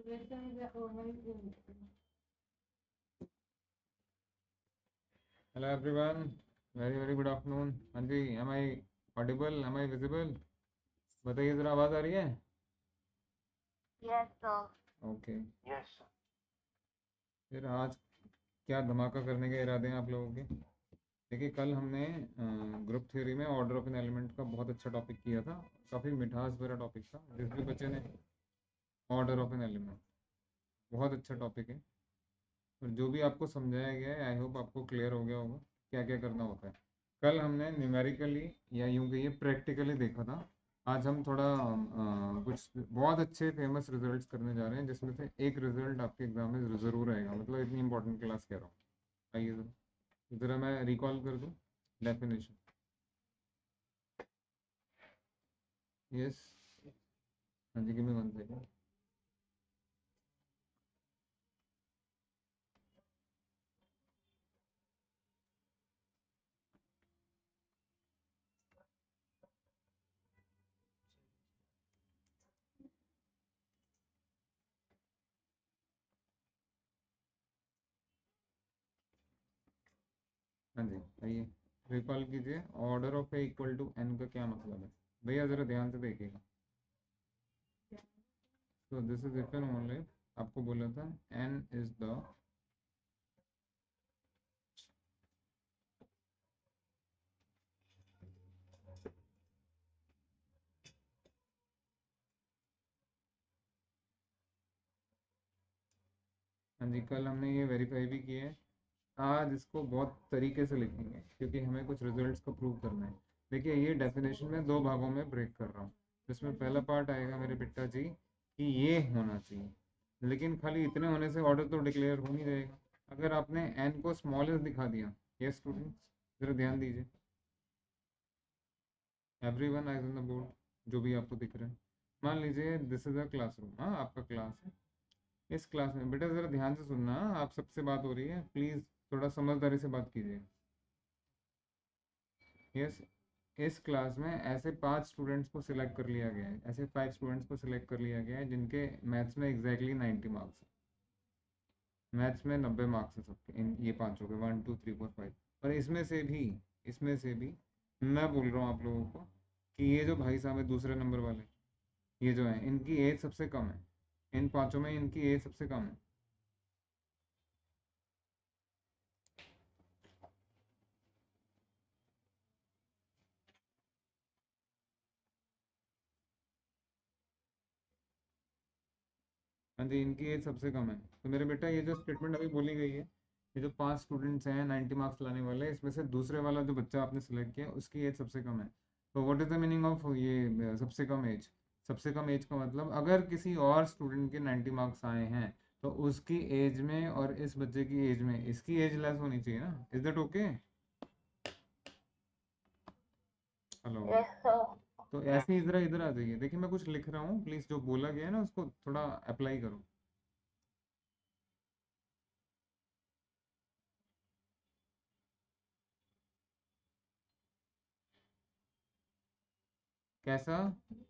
Hello everyone, very very good afternoon. हाँ जी, am I audible, am I visible? बताइए ज़रा, आवाज़ आ रही है? Yes, sir. ओके। फिर आज क्या धमाका करने के इरादे हैं आप लोगों के? देखिए, कल हमने ग्रुप थ्योरी में ऑर्डर ऑफ एन एलिमेंट का बहुत अच्छा टॉपिक किया था। काफ़ी मिठास भरा टॉपिक था। जिस भी बच्चे ने ऑर्डर ऑफ एन एलिमेंट, बहुत अच्छा टॉपिक है। और जो भी आपको समझाया गया है, आई होप आपको क्लियर हो गया होगा क्या क्या करना होता है। कल हमने न्यूमेरिकली या यूं कहिए प्रैक्टिकली देखा था। आज हम थोड़ा कुछ बहुत अच्छे फेमस रिजल्ट्स करने जा रहे हैं, जिसमें से एक रिजल्ट आपके एग्जाम में ज़रूर आएगा। मतलब इतनी इंपॉर्टेंट क्लास कह रहा हूँ। आइए ज़रा मैं रिकॉल कर दूँ डेफिनेशन। यस। हाँ जी, गिव मी 1 सेकेंड। हाँ जी, आइए रिकॉल कीजिए। Order of a equal to n का क्या मतलब है भैया, ज़रा ध्यान से देखिएगा। तो this is if and only, आपको बोला था एन इज द, हाँ जी, कल हमने ये वेरीफाई भी किया है। आज इसको बहुत तरीके से लिखेंगे क्योंकि हमें कुछ रिजल्ट्स को प्रूव करना है। देखिए, ये डेफिनेशन में दो भागों में ब्रेक कर रहा हूँ। इसमें पहला पार्ट आएगा मेरे बिट्टा जी कि ये होना चाहिए, लेकिन खाली इतने होने से ऑर्डर तो डिक्लेयर हो नहीं जाएगा। अगर आपने एन को स्मॉलेस्ट दिखा दिया, ये स्टूडेंट्स जरा ध्यान दीजिए, everyone eyes on the board, जो भी आपको दिख रहा है। मान लीजिए दिस इज अ क्लासरूम, हाँ आपका क्लास है। इस क्लास में बेटा ज़रा ध्यान से सुनना, आप सबसे बात हो रही है, प्लीज़ थोड़ा समझदारी से बात कीजिए। यस। इस क्लास में ऐसे 5 स्टूडेंट्स को सिलेक्ट कर लिया गया है, ऐसे 5 स्टूडेंट्स को सिलेक्ट कर लिया गया है जिनके मैथ्स में एग्जैक्टली 90 मार्क्स है। मैथ्स में 90 मार्क्स है सबके, इन ये पाँचों के 1 2 3 4 5। और इसमें से भी मैं बोल रहा हूँ आप लोगों को कि ये जो भाई साहब है दूसरे नंबर वाले, ये जो है इनकी एज सबसे कम है। इन पाँचों में इनकी एज सबसे कम है। हाँ जी, इनकी एज सबसे कम है। तो मेरे बेटा ये जो स्टेटमेंट अभी बोली गई है, ये जो 5 स्टूडेंट्स हैं 90 मार्क्स लाने वाले, इसमें से दूसरे वाला जो बच्चा आपने सेलेक्ट किया उसकी एज सबसे कम है। तो what is the meaning of ये सबसे कम एज? सबसे कम एज का मतलब अगर किसी और स्टूडेंट के 90 मार्क्स आए हैं तो उसकी एज में और इस बच्चे की एज में इसकी एज लेस होनी चाहिए ना। Is that okay? Hello. Yes, sir. तो ऐसे ही इधर इधर आ जाइए। देखिए, मैं कुछ लिख रहा हूँ, प्लीज़ जो बोला गया है ना उसको थोड़ा अप्लाई करो। कैसा?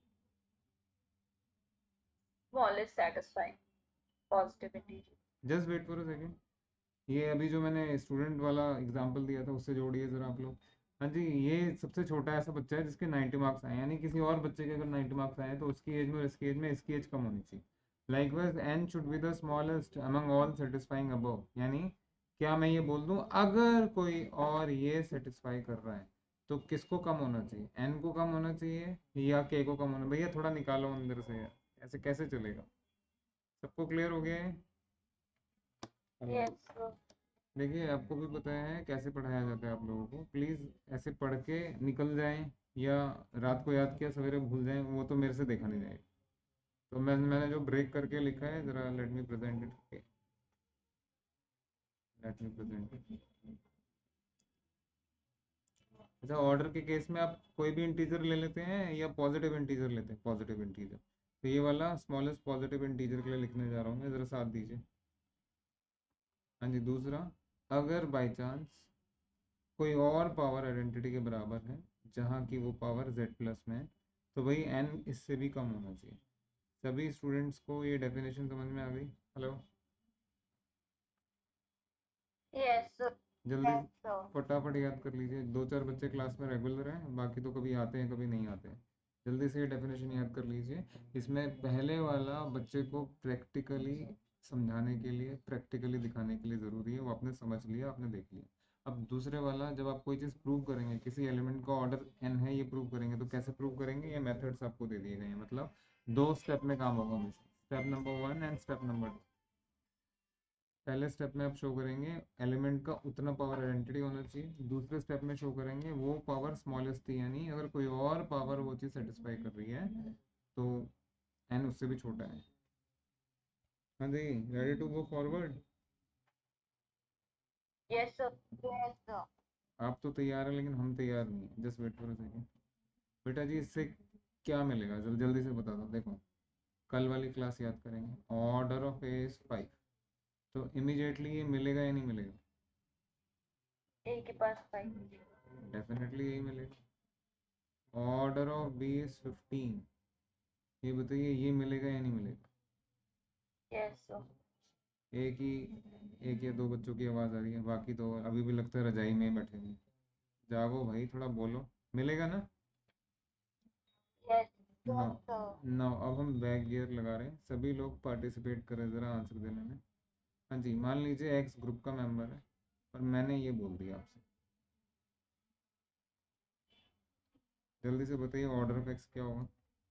Small is satisfying. Positive integer. Just wait for a second. ये अभी जो मैंने स्टूडेंट वाला एग्जांपल दिया था उससे जोड़िए ज़रा आप लोग। हाँ जी, ये सबसे छोटा ऐसा बच्चा है जिसके 90 मार्क्स आए, यानी किसी और बच्चे के अगर 90 मार्क्स आए तो उसकी एज में और इसकी एज में इसकी एज कम होनी चाहिए। Likewise n should be the smallest among all satisfying above, यानी क्या मैं ये बोल दूं अगर कोई और ये सेटिस्फाई कर रहा है तो किसको कम होना चाहिए? एन को कम होना चाहिए या के को कम होना? भैया थोड़ा निकालो अंदर से यार, ऐसे कैसे चलेगा? सबको क्लियर हो गया है? हेलो। Yes, sir. देखिए, आपको भी पता है कैसे पढ़ाया जाता है आप लोगों को। प्लीज़ ऐसे पढ़ के निकल जाएं या रात को याद किया सवेरे भूल जाएं, वो तो मेरे से देखा नहीं जाएगा। तो मैंने जो ब्रेक करके लिखा है, ज़रा let me present it. Let me present it. अच्छा, ऑर्डर के केस में आप कोई भी इंटीजर ले लेते हैं या पॉजिटिव इंटीजर लेते हैं? Positive integer. तो ये वाला स्मॉलेस्ट पॉजिटिव इंटीजर के लिए लिखने जा रहा हूँ मैं, ज़रा साथ दीजिए। हाँ जी, दूसरा, अगर बाई चांस कोई और पावर आइडेंटिटी के बराबर है जहाँ की वो पावर z प्लस में है, तो वही n इससे भी कम होना चाहिए। सभी स्टूडेंट्स को ये डेफिनेशन समझ में आ गई? Hello, Yes, sir. जल्दी Yes, sir. फटाफट याद कर लीजिए। 2-4 बच्चे क्लास में रेगुलर हैं, बाकी तो कभी आते हैं कभी नहीं आते हैं। जल्दी से ये डेफिनेशन याद कर लीजिए। इसमें पहले वाला बच्चे को प्रैक्टिकली समझाने के लिए, प्रैक्टिकली दिखाने के लिए ज़रूरी है, वो आपने समझ लिया, आपने देख लिया। अब दूसरे वाला, जब आप कोई चीज़ प्रूव करेंगे, किसी एलिमेंट का ऑर्डर n है ये प्रूव करेंगे, तो कैसे प्रूव करेंगे? ये मेथड्स आपको दे दिए गए हैं। मतलब 2 स्टेप में काम होगा हमेशा, step number 1 and step number 2। पहले स्टेप में आप शो करेंगे एलिमेंट का उतना पावर आइडेंटिटी होना चाहिए। दूसरे स्टेप में शो करेंगे वो पावर स्मॉलेस्ट थी, यानी अगर कोई और पावर वो चीज़ सेटिस्फाई कर रही है तो एन उससे भी छोटा है। हाँ जी, ready to go forward? Yes, sir. Yes, sir. आप तो तैयार हैं लेकिन हम तैयार नहीं हैं। Just wait for a second. बेटा जी, इससे क्या मिलेगा? जल्दी से बता दो। देखो, कल वाली क्लास याद करेंगे, ऑर्डर ऑफ ए इज 5, तो इमीडिएटली ये मिलेगा या नहीं मिलेगा? A के पास 5. डेफिनेटली यही मिलेगा। ऑर्डर ऑफ बी इज 15, ये बताइए ये मिलेगा या नहीं मिलेगा? Yes, sir. एक या दो बच्चों की आवाज़ आ रही है, बाकी तो अभी भी लगता है रजाई में ही बैठे हुए। जागो भाई, थोड़ा बोलो। मिलेगा ना? Yes, no, yes, sir. No. अब हम बैक गियर लगा रहे हैं, सभी लोग पार्टिसिपेट करें ज़रा आंसर देने में। हाँ जी, मान लीजिए एक्स ग्रुप का मेंबर है और मैंने ये बोल दिया आपसे, जल्दी से बताइए ऑर्डर ऑफ एक्स क्या होगा?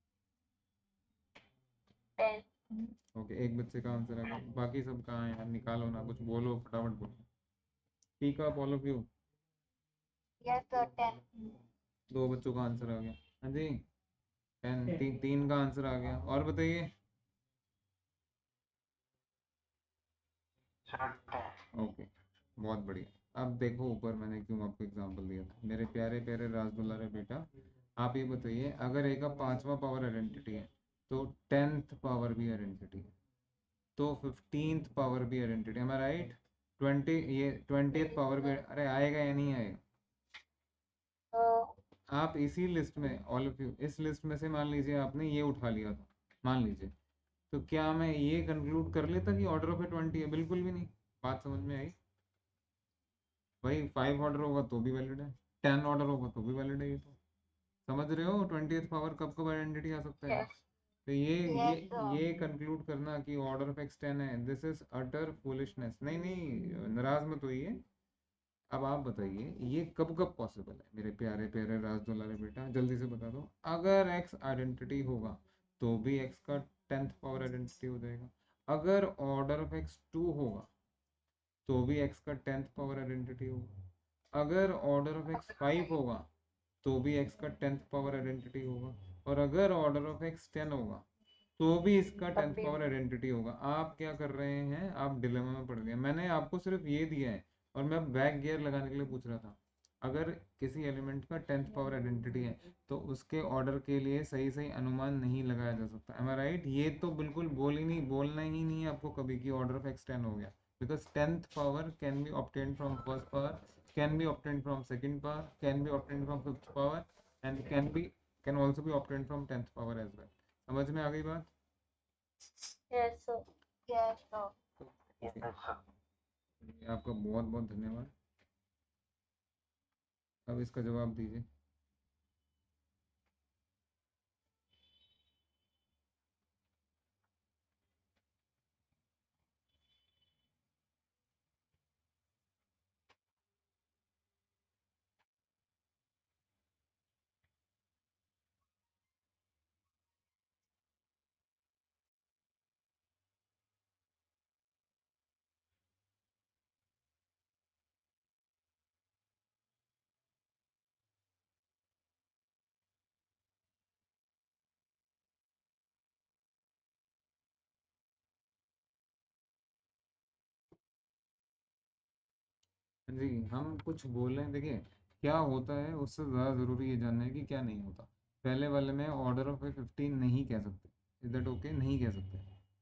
10. ओके, एक बच्चे का आंसर आ गया, बाकी सब कहाँ है यार? निकालो ना, कुछ बोलो, फटाफट बोलो। ठीक है, all of you. Yes, sir. 10. दो बच्चों का आंसर आ गया। हाँ जी, 10। तीन का आंसर आ गया। और बताइए। ओके, बहुत बढ़िया। अब देखो ऊपर मैंने क्यों आपको एग्जांपल दिया था, मेरे प्यारे प्यारे राजदुलारे बेटा। आप ये बताइए, अगर ए का 5वां पावर आइडेंटिटी है तो 10th पावर भी आइडेंटिटी है, तो 15th पावर भी आइडेंटिटी, एम आई राइट? 20, ये 20th पावर भी, अरे आएगा या नहीं आएगा? So, आप इसी लिस्ट में, ऑल ऑफ यू, इस लिस्ट में से मान लीजिए आपने ये उठा लिया था, मान लीजिए, तो क्या मैं ये कंक्लूड कर लेता कि ऑर्डर ऑफ ए 20 है? बिल्कुल भी नहीं। बात समझ में आई? भाई 5 ऑर्डर होगा तो भी वैलिड है, 10 ऑर्डर होगा तो भी वैलिड है। ये तो समझ रहे हो 20th पावर कब कब आइडेंटिटी आ सकता है। yes. तो ये Yes, sir. ये कंक्लूड करना कि ऑर्डर ऑफ एक्स 10 है, दिस इज अटर फूलिशनेस। नहीं नहीं, नाराज मत होइए। अब आप बताइए ये कब कब पॉसिबल है मेरे प्यारे प्यारे राजदुलारे बेटा? जल्दी से बता दो। अगर एक्स आइडेंटिटी होगा तो भी एक्स का 10th पावर आइडेंटिटी हो जाएगा। अगर ऑर्डर ऑफ एक्स 2 होगा तो भी एक्स का 10th पावर आइडेंटिटी होगा। अगर ऑर्डर ऑफ एक्स 5 होगा तो भी एक्स का 10th पावर आइडेंटिटी होगा। और अगर ऑर्डर ऑफ एक्स 10 होगा तो भी इसका तब 10th भी. पावर आइडेंटिटी होगा। आप क्या कर रहे हैं? आप डिलेमा में पड़ गए। मैंने आपको सिर्फ ये दिया है और मैं बैक गियर लगाने के लिए पूछ रहा था। अगर किसी एलिमेंट का 10th पावर आइडेंटिटी है तो उसके ऑर्डर के लिए सही सही अनुमान नहीं लगाया जा सकता। Am I right? ये तो बिल्कुल बोलना ही नहीं है आपको कभी कि ऑर्डर ऑफ एक्स 10 हो गया, because 10th power can be obtained from first power, can be obtained from second power, can be obtained from fifth power, and can also be obtained from 10th power as well। समझ में आ गई बात? Yes, sir. Yes, sir. Okay, आपका बहुत बहुत धन्यवाद। अब इसका जवाब दीजिए। जी, हम कुछ बोल रहे हैं, देखिए क्या होता है उससे ज़्यादा ज़रूरी ये जानना है कि क्या नहीं होता। पहले वाले में ऑर्डर ऑफ ए 15 नहीं कह सकते, इज दैट ओके? नहीं कह सकते।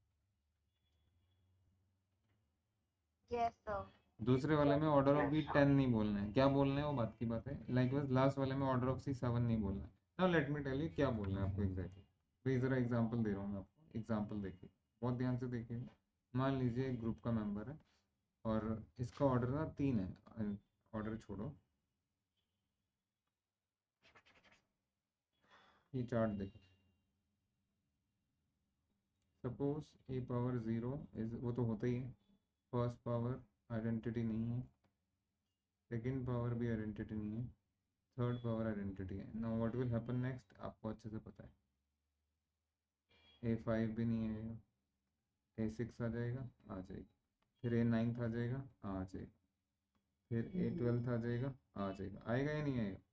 Yes, sir. दूसरे वाले में ऑर्डर ऑफ बी 10 नहीं बोलना है। क्या बोलना है वो बात की बात है। लाइकवाइज लास्ट वाले में ऑर्डर ऑफ सी 7 नहीं बोलना है। Now let me tell you क्या बोलना है आपको एग्जैक्टली। तो ज़रा एग्जांपल दे रहा हूँ मैं आपको। एग्जांपल देखिए, बहुत ध्यान से देखिए। मान लीजिए एक ग्रुप का मेंबर है और इसका ऑर्डर ना 3 है। ऑर्डर छोड़ो, ये चार्ट देखो। सपोज ए पावर 0 इज, वो तो होता ही है, फर्स्ट पावर आइडेंटिटी नहीं है, सेकेंड पावर भी आइडेंटिटी नहीं है, थर्ड पावर आइडेंटिटी है। Now what will happen next, आपको अच्छे से पता है। A5 भी नहीं आएगा, A6 आ जाएगा, आ जाएगी। फिर A9 आ जाएगा, आ जाएगा। फिर A12 आ जाएगा, आ जाएगा। आएगा या नहीं आएगा?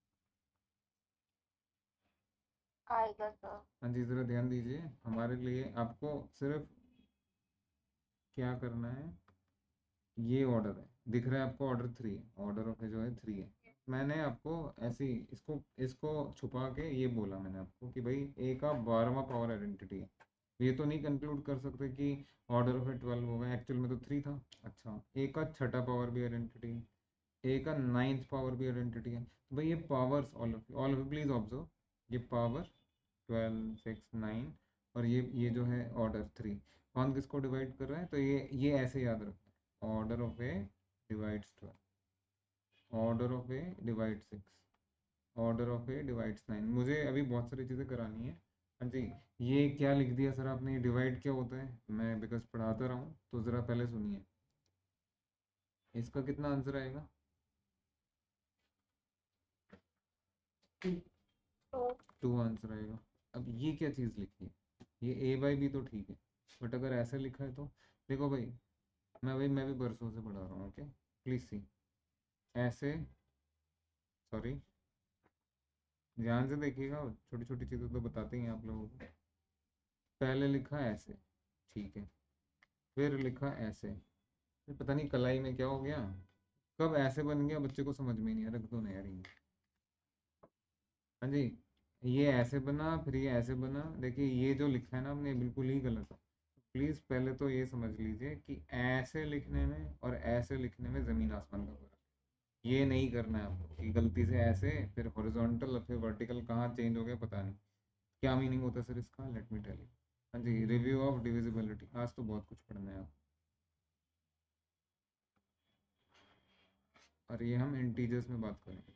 आएगा सर। हाँ जी, ज़रा ध्यान दीजिए। हमारे लिए आपको सिर्फ क्या करना है, ये ऑर्डर है, दिख रहा है आपको, ऑर्डर 3 है, ऑर्डर ऑफ जो है 3 है। मैंने आपको ऐसे ही इसको इसको छुपा के ये बोला मैंने आपको कि भाई ए का 12वां पावर आइडेंटिटी है। ये तो नहीं कंक्लूड कर सकते कि ऑर्डर ऑफ 12 होगा, एक्चुअल में तो 3 था। अच्छा, ए का छठा पावर भी आइडेंटिटी है, ए का 9th पावर भी आइडेंटिटी है। तो भाई ये powers, all of please observe, ये पावर 12, 6, 9 और ये जो है ऑर्डर 3, कौन किसको डिवाइड कर रहा है? तो ये ऐसे याद रखना, order of A divides 12, order of A divide 6, order of A divides 9। मुझे अभी बहुत सारी चीज़ें करानी है। हाँ जी, ये क्या लिख दिया सर आपने, डिवाइड क्या होता है? मैं बिकॉज पढ़ाता रहा हूँ, तो ज़रा पहले सुनिए। इसका कितना आंसर आएगा? तो 2 आंसर आएगा। अब ये क्या चीज़ लिखी है? ये ए बाई बी तो ठीक है, बट अगर ऐसा लिखा है तो देखो भाई, मैं भी बरसों से पढ़ा रहा हूँ, ओके प्लीज सी। ऐसे, सॉरी, ध्यान से देखिएगा, छोटी छोटी चीज़ें तो बताते ही हैं आप लोगों को। पहले लिखा ऐसे, ठीक है, फिर लिखा ऐसे, फिर पता नहीं कलाई में क्या हो गया, कब ऐसे बन गया बच्चे को समझ में ही नहीं आ रहा, रख दो ना यार ये। हाँ जी, ये ऐसे बना, फिर ये ऐसे बना। देखिए ये जो लिखा है ना आपने, बिल्कुल ही गलत है। प्लीज़ पहले तो ये समझ लीजिए कि ऐसे लिखने में और ऐसे लिखने में ज़मीन आसमान का फर्क है। ये नहीं करना है आपको कि गलती से ऐसे फिर हॉरिजॉन्टल फिर वर्टिकल कहाँ चेंज हो गया पता नहीं। क्या मीनिंग होता है सर इसका, लेट मी टेल यू। हाँ जी, रिव्यू ऑफ डिविजिबिलिटी, आज तो बहुत कुछ पढ़ना है आप। और ये हम इंटीजर्स में बात करेंगे।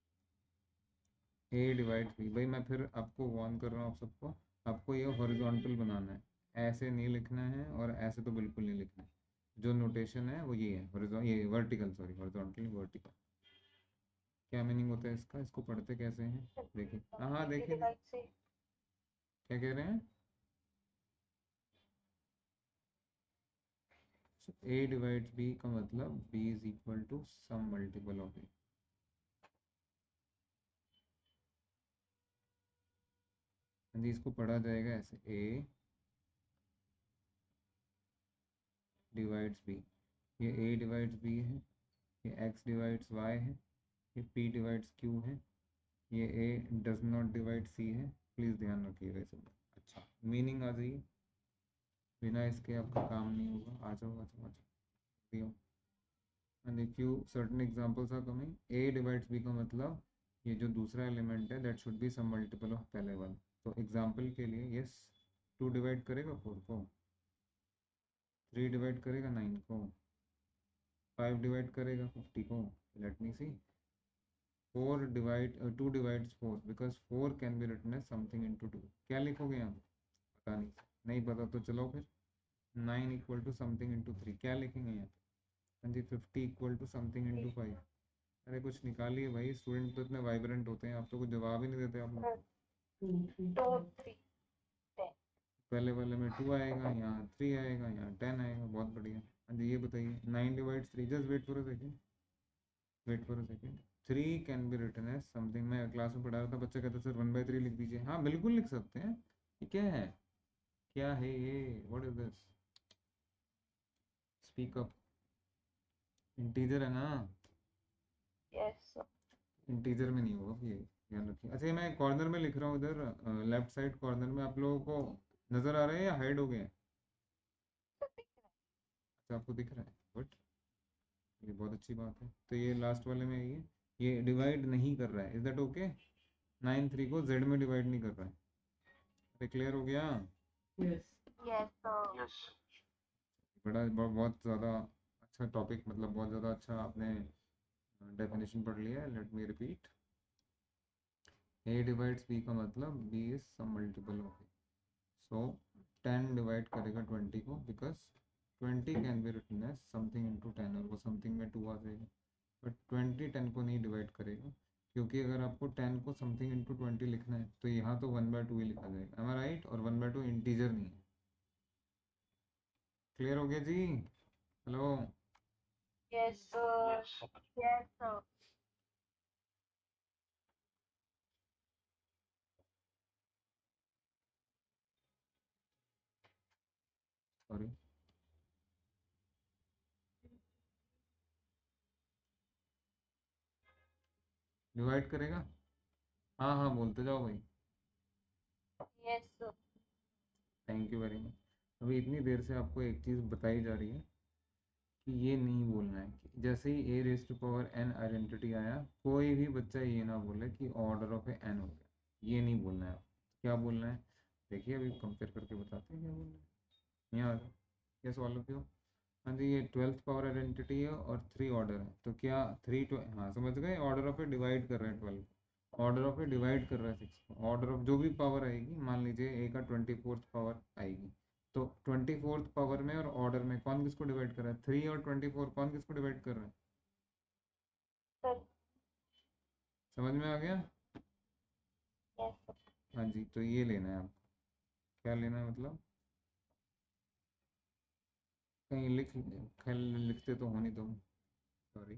ए डिवाइड बी, भाई मैं फिर आपको वार्न कर रहा हूँ आप सबको, आपको ये हॉरिजॉन्टल बनाना है, ऐसे नहीं लिखना है और ऐसे तो बिल्कुल नहीं लिखना है। जो नोटेशन है वो ये है, हॉरिजॉन ये वर्टिकल, सॉरी हॉरिजॉन्टल वर्टिकल। क्या मीनिंग होता है इसका, इसको पढ़ते कैसे हैं? देखिए, हाँ देखिए, डिवाइड से। क्या कह रहे हैं? ए डिवाइड्स बी का मतलब B is equal to some multiple of A. जी, इसको पढ़ा जाएगा ऐसे, ए डिवाइड्स बी, ये ए डिवाइड्स बी है, ये एक्स डिवाइड्स वाई है, ये पी डिवाइड्स क्यू है, ये A does not divide C है। प्लीज़ ध्यान रखिएगा इसे। अच्छा, मीनिंग आ जाइए, बिना इसके आपका काम नहीं होगा। आ जाओ आ जाओ आ जाओ। And if you certain examples are coming, A divides B का मतलब ये जो दूसरा एलिमेंट है that should be some multiple of पहले वाला। तो एग्जांपल के लिए, यस, 2 डिवाइड करेगा 4 को, 3 डिवाइड करेगा 9 को, 5 डिवाइड करेगा 50 को। Let me see, 4 divide 2 divides 4 because 4 can be written as something into 2। क्या लिखोगे यहाँ? पता नहीं, नहीं पता तो चलो फिर 9 इक्वल टू समथिंग इंटू 3, क्या लिखेंगे यहाँ पे? हाँ जी, 50 इक्वल टू समथिंग इंटू 5। अरे कुछ निकालिए भाई, स्टूडेंट तो इतने वाइब्रेंट होते हैं, आप तो कुछ जवाब ही नहीं देते आप लोग। 2, 3, 10। पहले वाले में 2 आएगा, यहाँ 3 आएगा, यहाँ 10 आएगा, बहुत बढ़िया। हाँ जी, ये बताइए 9 divides 3, just wait for a second, wait for a second. 3 can be written as something, मैं क्लास में पढ़ा रहा था, बच्चा कहता सर 1/3 लिख दीजिए। हाँ बिल्कुल लिख सकते हैं। ये क्या है, क्या है ये, what is this? Speak up. Integer है ना? Yes sir. इंटीजर में नहीं होगा ये, ध्यान रखिए। अच्छा, ये मैं कॉर्नर में लिख रहा हूँ इधर, लेफ्ट साइड कॉर्नर में, आप लोगों को नज़र आ रहे हैं या हाइड हो गए हैं? अच्छा, आपको दिख रहा है, गुड, ये बहुत अच्छी बात है। तो ये लास्ट वाले में ये डिवाइड नहीं कर रहा है, इज दैट ओके? 9 3 को जेड में डिवाइड नहीं कर रहा है। क्लियर हो गया? Yes, sir. बहुत ज़्यादा अच्छा टॉपिक, मतलब बहुत ज़्यादा अच्छा आपने डेफिनेशन पढ़ लिया है। Let me repeat. A divides B का मतलब B is some multiple of A. So 10 divide करेगा 20 को, because 20 can be written as something into 10, और वो समथिंग में 2 आ जाएगा। बट 20 10 को नहीं डिवाइड करेगा, क्योंकि अगर आपको 10 को समथिंग इंटू 20 लिखना है तो यहाँ तो 1/2 ही लिखा जाएगा, एम आई राइट? और 1/2 इंटीजर नहीं है। क्लियर हो गया जी? Hello? Yes, sir. Yes, sir. Sorry. Divide करेगा? हाँ हाँ, बोलते जाओ भाई। Yes, sir. Thank you very much. अभी इतनी देर से आपको एक चीज़ बताई जा रही है कि ये नहीं बोलना है कि जैसे ही A raise to power N identity आया, कोई भी बच्चा ये ना बोले कि ऑर्डर ऑफ ए एन हो गया। ये नहीं बोलना है। क्या बोलना है? देखिए अभी कंपेयर करके बताते हैं क्या बोलना है। यहाँ आ जाओ। Yes all of you. हाँ जी, ये 12th पावर आइडेंटिटी है और 3 ऑर्डर है, तो क्या 3 तो हाँ समझ गए। ऑर्डर ऑफ ए डिवाइड कर रहे हैं 12, ऑर्डर ऑफ ए डिवाइड कर रहा है 6, ऑर्डर ऑफ जो भी पावर आएगी, मान लीजिए ए का 24th पावर आएगी, तो 24th पावर में और ऑर्डर में कौन किसको डिवाइड कर रहा है? 3 और 24 कौन किसको डिवाइड कर रहा है? Sir. समझ में आ गया? Yes, sir. हाँ जी, तो ये लेना है आपको। क्या लेना है मतलब? कहीं लिखते तो हो नहीं तुम? सॉरी।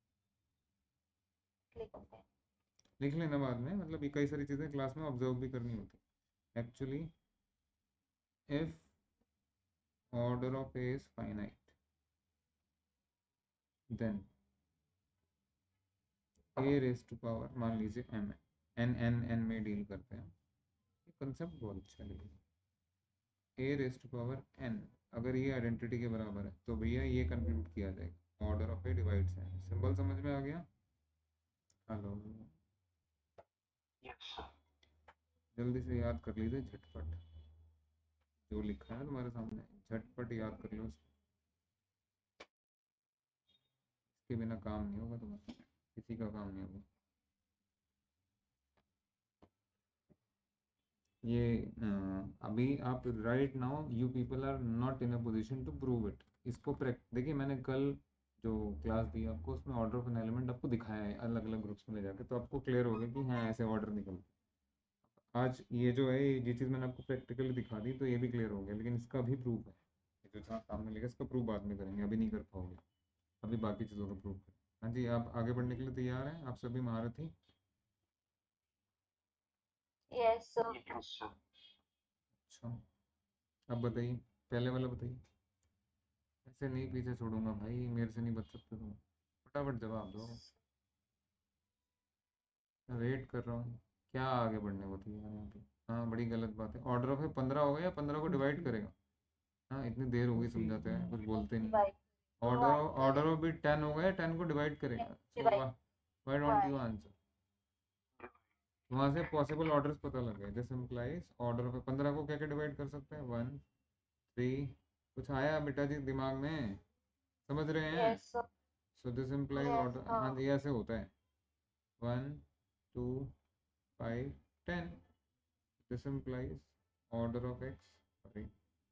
Click on that. लिख लेना बाद में, मतलब ये कई सारी चीज़ें क्लास में ऑब्जर्व भी करनी होती actually. If order of a is finite, then a raised to power, मान लीजिए m है, n में डील करते हैं। ये कंसेप्ट बहुत अच्छा लगे। a raised to power n अगर ये आइडेंटिटी के बराबर है तो भैया ये कंप्यूट किया जाएगा। ऑर्डर ऑफ ए डिवाइड्स है। सिंबल समझ में आ गया? हेलो? जल्दी से याद कर लीजिए झटपट, जो लिखा है तुम्हारे सामने झटपट याद कर लो उसको। इसके बिना काम नहीं होगा तुम्हारा, किसी का काम नहीं होगा। ये अभी आप right now you people are not in a position to prove it. इसको देखिए मैंने कल जो क्लास दी आपको उसमें ऑर्डर ऑफ एन एलिमेंट आपको दिखाया है अलग अलग ग्रुप्स में ले जाके, तो आपको क्लियर हो गया कि हाँ ऐसे ऑर्डर निकलते। आज ये जो है ये चीज़ मैंने आपको प्रैक्टिकली दिखा दी तो ये भी क्लियर हो गया, लेकिन इसका भी प्रूफ है। ये जो सामने लिखा इसका प्रूफ बाद में करेंगे, अभी नहीं कर पाओगे। अभी बाकी चीज़ों का प्रूफ है। हाँ जी, आप आगे बढ़ने के लिए तैयार हैं? आप सभी महारथी? Yes, sir. अच्छा, अब बताइए, पहले वाला बताइए। ऐसे नहीं पीछे छोड़ूंगा भाई, मेरे से नहीं बच सकते तुम। फटाफट जवाब दो। मैं वेट कर रहा हूँ। क्या आगे बढ़ने को तैयार है यहाँ पे? हाँ, बड़ी गलत बात है। ऑर्डर ऑफ है 15 हो गया, 15 को डिवाइड करेगा। हाँ, इतनी देर हो गई समझाते हैं, कुछ बोलते नहीं। Divide. Divide. ऑर्डर ऑफ भी 10 हो गया, 10 को डिवाइड करेगा। So Divide. Why don't you Divide. Answer? वहाँ से पॉसिबल ऑर्डर्स पता लग गए। दिस इम्प्लाइज ऑर्डर ऑफ 15 को क्या क्या डिवाइड कर सकते हैं? 1 3। कुछ आया बेटा जी दिमाग में? समझ रहे हैं? Yes, sir. So this implies Yes, order, हाँ sir. जी ऐसे होता है। 1 2 5 10। This implies order of x, sorry,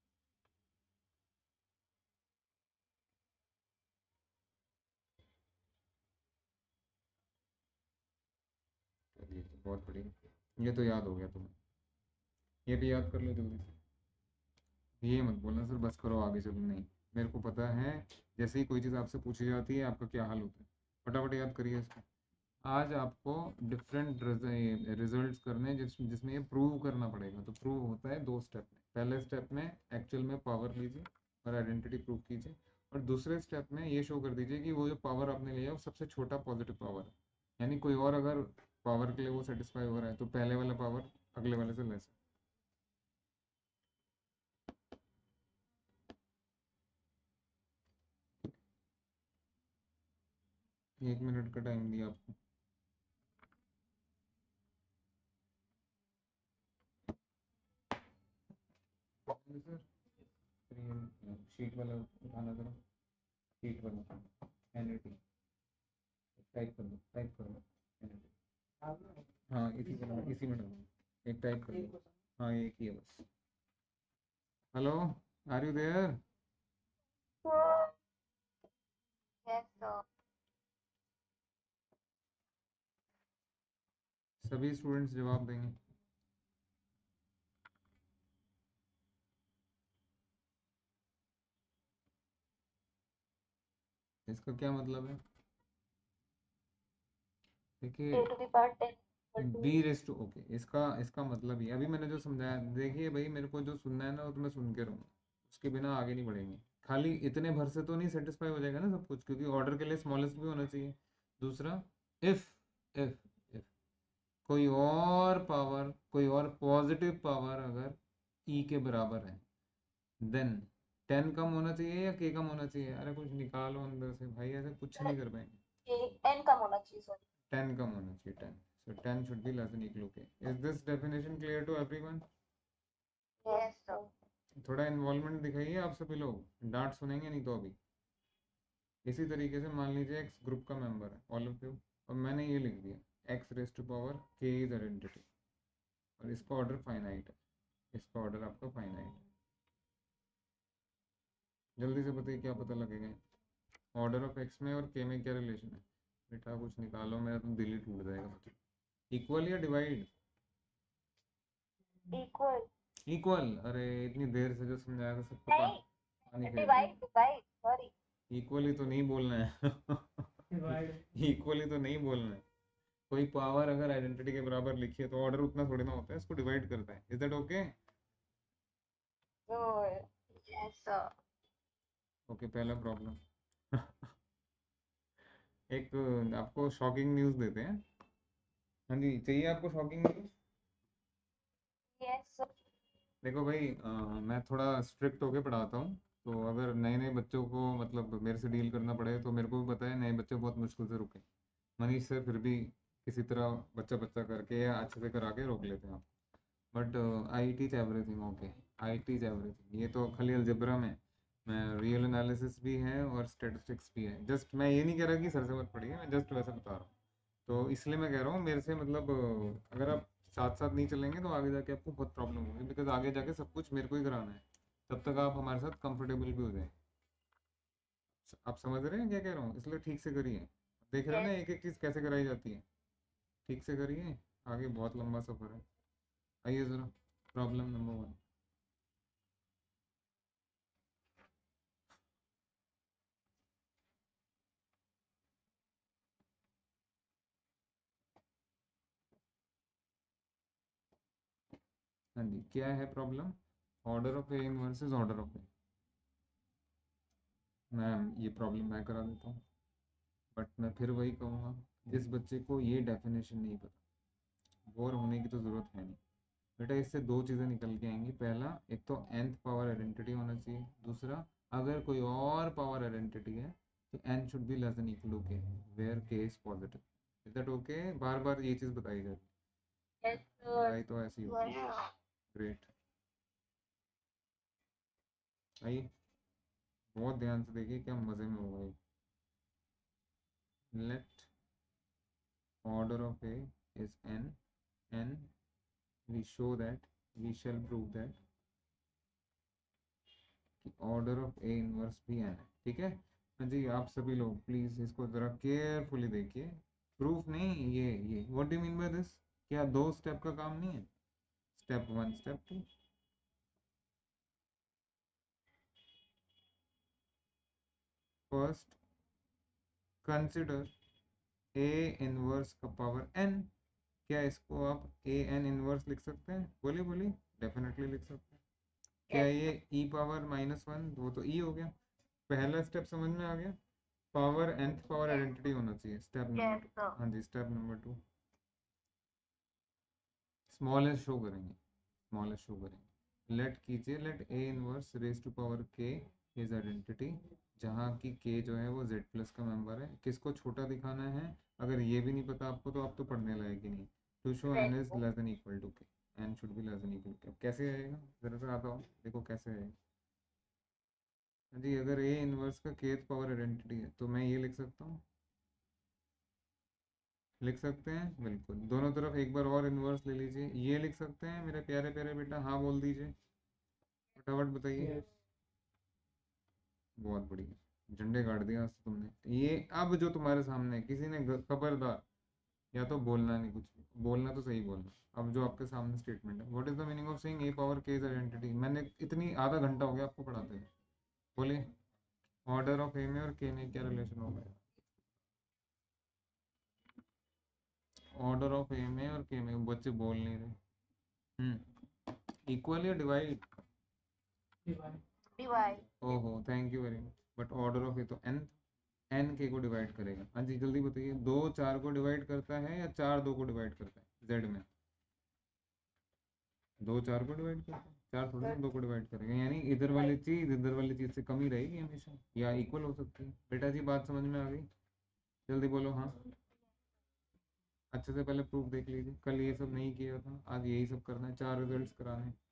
चलिए बहुत बढ़िया। ये तो याद हो गया तुम्हें, ये भी याद कर लो जल्दी से। ये मत बोलना सर बस करो आगे चलो, नहीं। मेरे को पता है जैसे ही कोई चीज़ आपसे पूछी जाती है आपका क्या हाल होता है। फटाफट याद करिए इसको। आज आपको डिफरेंट रिजल्ट्स करने हैं जिसमें ये प्रूव करना पड़ेगा। तो प्रूव होता है 2 स्टेप में। पहले स्टेप में एक्चुअल में पावर लीजिए और आइडेंटिटी प्रूव कीजिए, और दूसरे स्टेप में ये शो कर दीजिए कि वो जो पावर आपने लिया है वो सबसे छोटा पॉजिटिव पावर है। यानी कोई और अगर पावर के लिए वो सेटिस्फाई हो रहा है तो पहले वाला पावर अगले वाले से लेस है। 1 मिनट का टाइम दिया आपको। सर शीट वाला उठाना जरा, शीट वाला एनएटी टाइप कर दो, टाइप कर दो एनएटी। हाँ इसी में डालो, एक टाइप कर दो। हाँ एक ही है बस। Hello, are you there? Yes, sir. सभी स्टूडेंट्स जवाब देंगे। इसका क्या मतलब है? देखिए A to the power 10 equal to B raise to, okay, इसका इसका मतलब ये अभी मैंने जो समझाया, देखिए भाई मेरे को जो सुनना है ना वो तो मैं सुन के रहूँगा, उसके बिना आगे नहीं बढ़ेंगे। खाली इतने भर से तो नहीं सेटिस्फाई हो जाएगा ना सब कुछ, क्योंकि ऑर्डर के लिए स्मॉलेस्ट भी होना चाहिए। दूसरा, इफ इफ इफ कोई और पॉजिटिव पावर अगर ई के बराबर है, देन 10 कम होना चाहिए या के कम होना चाहिए? अरे कुछ निकालो अंदर से भाई, ऐसे कुछ नहीं कर पाएंगे। A n कम होना चाहिए, सॉरी। 10 कम होना चाहिए, 10। So 10 should be less than equal to k. Is this definition clear to everyone? Yes, sir. थोड़ा इन्वॉल्वमेंट दिखाइए आप सभी लोग, डांट सुनेंगे नहीं तो अभी। इसी तरीके से मान लीजिए x ग्रुप का मेंबर है, ऑल ऑफ यू, और मैंने ये लिख दिया x raise to power k is identity, और इसका ऑर्डर फाइनाइट है, इसका ऑर्डर आपका फाइनाइट है। जल्दी से बताइए क्या पता लगेगा? ऑर्डर ऑफ x में और k में क्या रिलेशन है? बेटा कुछ निकालो, मेरा तो दिल ही टूट जाएगा मतलब। इक्वल या डिवाइड? Equal. इक्वल? अरे इतनी देर से जो समझाया था सबको नहीं, पानी फेर divide, दिया। divide, sorry. इक्वली तो नहीं बोलना है। इक्वली तो नहीं बोलना है। कोई पावर अगर आइडेंटिटी के बराबर लिखी है तो ऑर्डर उतना थोड़ी ना होता है, इसको डिवाइड करता है। Is that okay? Good. Yes, sir. Okay, पहला प्रॉब्लम। एक आपको शॉकिंग न्यूज़ देते हैं। हाँ जी, चाहिए आपको शॉकिंग न्यूज़? Yes, sir. देखो भाई, मैं थोड़ा स्ट्रिक्ट होके पढ़ाता हूँ, तो अगर नए नए बच्चों को मतलब मेरे से डील करना पड़े तो मेरे को भी पता है नए बच्चे बहुत मुश्किल से रुके। मनीष सर फिर भी किसी तरह बच्चा बच्चा करके या अच्छे से करा के रोक लेते हैं आप। But I teach everything, okay, I teach everything. ये तो खाली अलजेब्रा में, मैं रियल एनालिसिस भी है और स्टेटिस्टिक्स भी है। जस्ट मैं ये नहीं कह रहा कि सर से मत पढ़िए, मैं जस्ट वैसे बता रहा हूँ। तो इसलिए मैं कह रहा हूँ मेरे से मतलब अगर आप साथ साथ नहीं चलेंगे तो आगे जाके आपको बहुत प्रॉब्लम होगी, बिकॉज आगे जाके सब कुछ मेरे को ही कराना है। तब तक आप हमारे साथ कंफर्टेबल भी हो जाए। आप समझ रहे हैं क्या कह रहा हूँ? इसलिए ठीक से करिए। देख रहे हैं ना Yes. एक एक चीज़ कैसे कराई जाती है। ठीक से करिए, आगे बहुत लंबा सफ़र है। आइए ज़रा, प्रॉब्लम नंबर 1। हाँ जी, क्या है problem? Order of A versus order of A. Ma'am ये प्रॉब्लम मैं करा देता हूँ, बट मैं फिर वही कहूँगा, जिस बच्चे को ये डेफिनेशन नहीं पता, बोर होने की तो ज़रूरत है नहीं। बेटा इससे दो चीज़ें निकल के आएंगी। पहला, एक तो nth पावर आइडेंटिटी होना चाहिए। दूसरा, अगर कोई और पावर आइडेंटिटी है तो n should be less than equal to k, where k is positive. Is that okay? बार बार ये चीज़ बताई जाती Yes, है, sir. पढ़ाई तो ऐसी होती है। ग्रेट। आइए बहुत ध्यान से देखिए, क्या मज़े में होगा ये। Let order of A is n, n we show that, we shall prove that कि ऑर्डर ऑफ ए इनवर्स भी n है। ठीक है? हाँ जी, आप सभी लोग प्लीज़ इसको ज़रा केयरफुली देखिए। प्रूफ नहीं, ये what do you mean by this? क्या दो स्टेप का काम नहीं है? Step 1, step 2। First, consider A inverse का पावर n। क्या इसको आप ए एन इनवर्स लिख सकते हैं? बोलिए बोलिए। डेफिनेटली लिख सकते हैं। क्या Yes, ये sir. e पावर -1, वो तो e हो गया। पहला स्टेप समझ में आ गया? Power nth power Yes. Identity होना चाहिए, स्टेप नंबर Yes, 2। sir. हाँ जी, स्टेप नंबर 2, स्मॉलेस्ट शो करेंगे, स्मॉलेस्ट शो करेंगे। लेट कीजिए, let A inverse raise to power के इज आइडेंटिटी, जहाँ की के जो है वो z प्लस का मेंबर है। किसको छोटा दिखाना है? अगर ये भी नहीं पता आपको तो आप तो पढ़ने लायक ही नहीं। To show n Very is good. Less than equal to K, N should be less than equal. अब कैसे आएगा, जरा सा आता हो देखो कैसे आएगा। हाँ जी, अगर ए इनवर्स का kth पावर आइडेंटिटी है तो मैं ये लिख सकता हूँ, लिख सकते हैं बिल्कुल। दोनों तरफ एक बार और इनवर्स ले लीजिए, ये लिख सकते हैं मेरे प्यारे प्यारे बेटा, हाँ बोल दीजिए फटाफट बताइए। बहुत बढ़िया, झंडे गाड़ दिया आज तो तुमने। ये अब जो तुम्हारे सामने है, किसी ने खबरदार या तो बोलना नहीं, कुछ भी बोलना तो सही बोलना। अब जो आपके सामने स्टेटमेंट है, what is the meaning of saying A power के इज आइडेंटिटी, मैंने इतनी आधा घंटा हो गया आपको पढ़ाते हुए। बोलिए, ऑर्डर ऑफ ए में और के में क्या रिलेशन होगा? ऑर्डर ऑफ ए में और के में, बच्चे बोल नहीं रहे। इक्वल या डिवाइड? डिवाइड। ओहो thank you very much. But order of A तो एन, एन के को डिवाइड करेगा। हाँ जी जल्दी बताइए, दो चार को डिवाइड करता है या चार दो को डिवाइड करता है जेड में? दो चार को डिवाइड करता है, चार थोड़ी ना दो को डिवाइड करेगा। यानी इधर वाली चीज से कम ही रहेगी हमेशा, या इक्वल हो सकती है। बेटा जी बात समझ में आ गई? जल्दी बोलो हाँ। अच्छे से पहले प्रूफ देख लीजिए, कल ये सब नहीं किया था, आज यही सब करना है, चार रिजल्ट्स कराने हैं।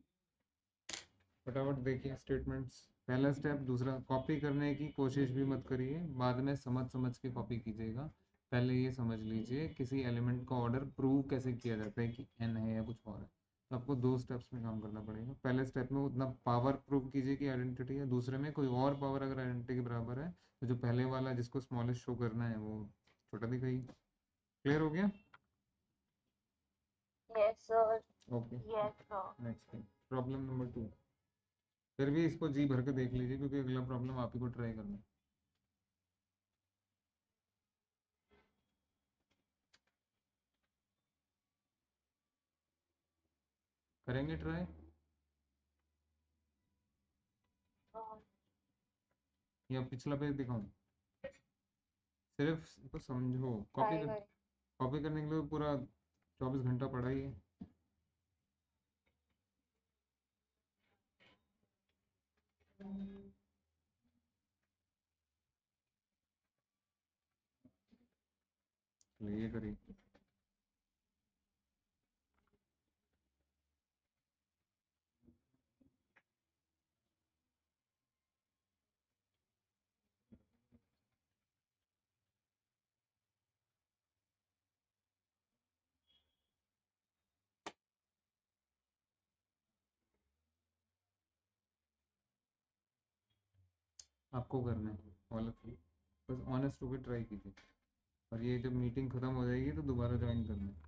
फटाफट देखिए स्टेटमेंट्स। पहला स्टेप, दूसरा, कॉपी करने की कोशिश भी मत करिए, बाद में समझ समझ के कॉपी कीजिएगा। पहले ये समझ लीजिए किसी एलिमेंट का ऑर्डर प्रूव कैसे किया जाता है कि एन है या कुछ और है। तो आपको दो स्टेप्स में काम करना पड़ेगा। पहले स्टेप में उतना पावर प्रूव कीजिए कि आइडेंटिटी है, दूसरे में कोई और पावर अगर आइडेंटिटी के बराबर है तो जो पहले वाला जिसको स्मॉलेस्ट शो करना है वो छोटा दिखाइए। क्लियर हो गया? Yes sir. Okay, yes sir. Next thing, problem number 2। फिर भी इसको जी भर के देख लीजिए क्योंकि अगला प्रॉब्लम आप ही को ट्राई करना है। करेंगे ट्राई या पिछला पेज दिखाऊं? सिर्फ इसको समझो, ट्राई करें। कॉपी करने के लिए पूरा 24 घंटा पढ़ा ही है। चलिए ये करिए। आपको करना है ऑल ऑफ यू, बस ऑनेस्ट होकर ट्राई कीजिए। और ये जब मीटिंग खत्म हो जाएगी तो दोबारा ज्वाइन करना है।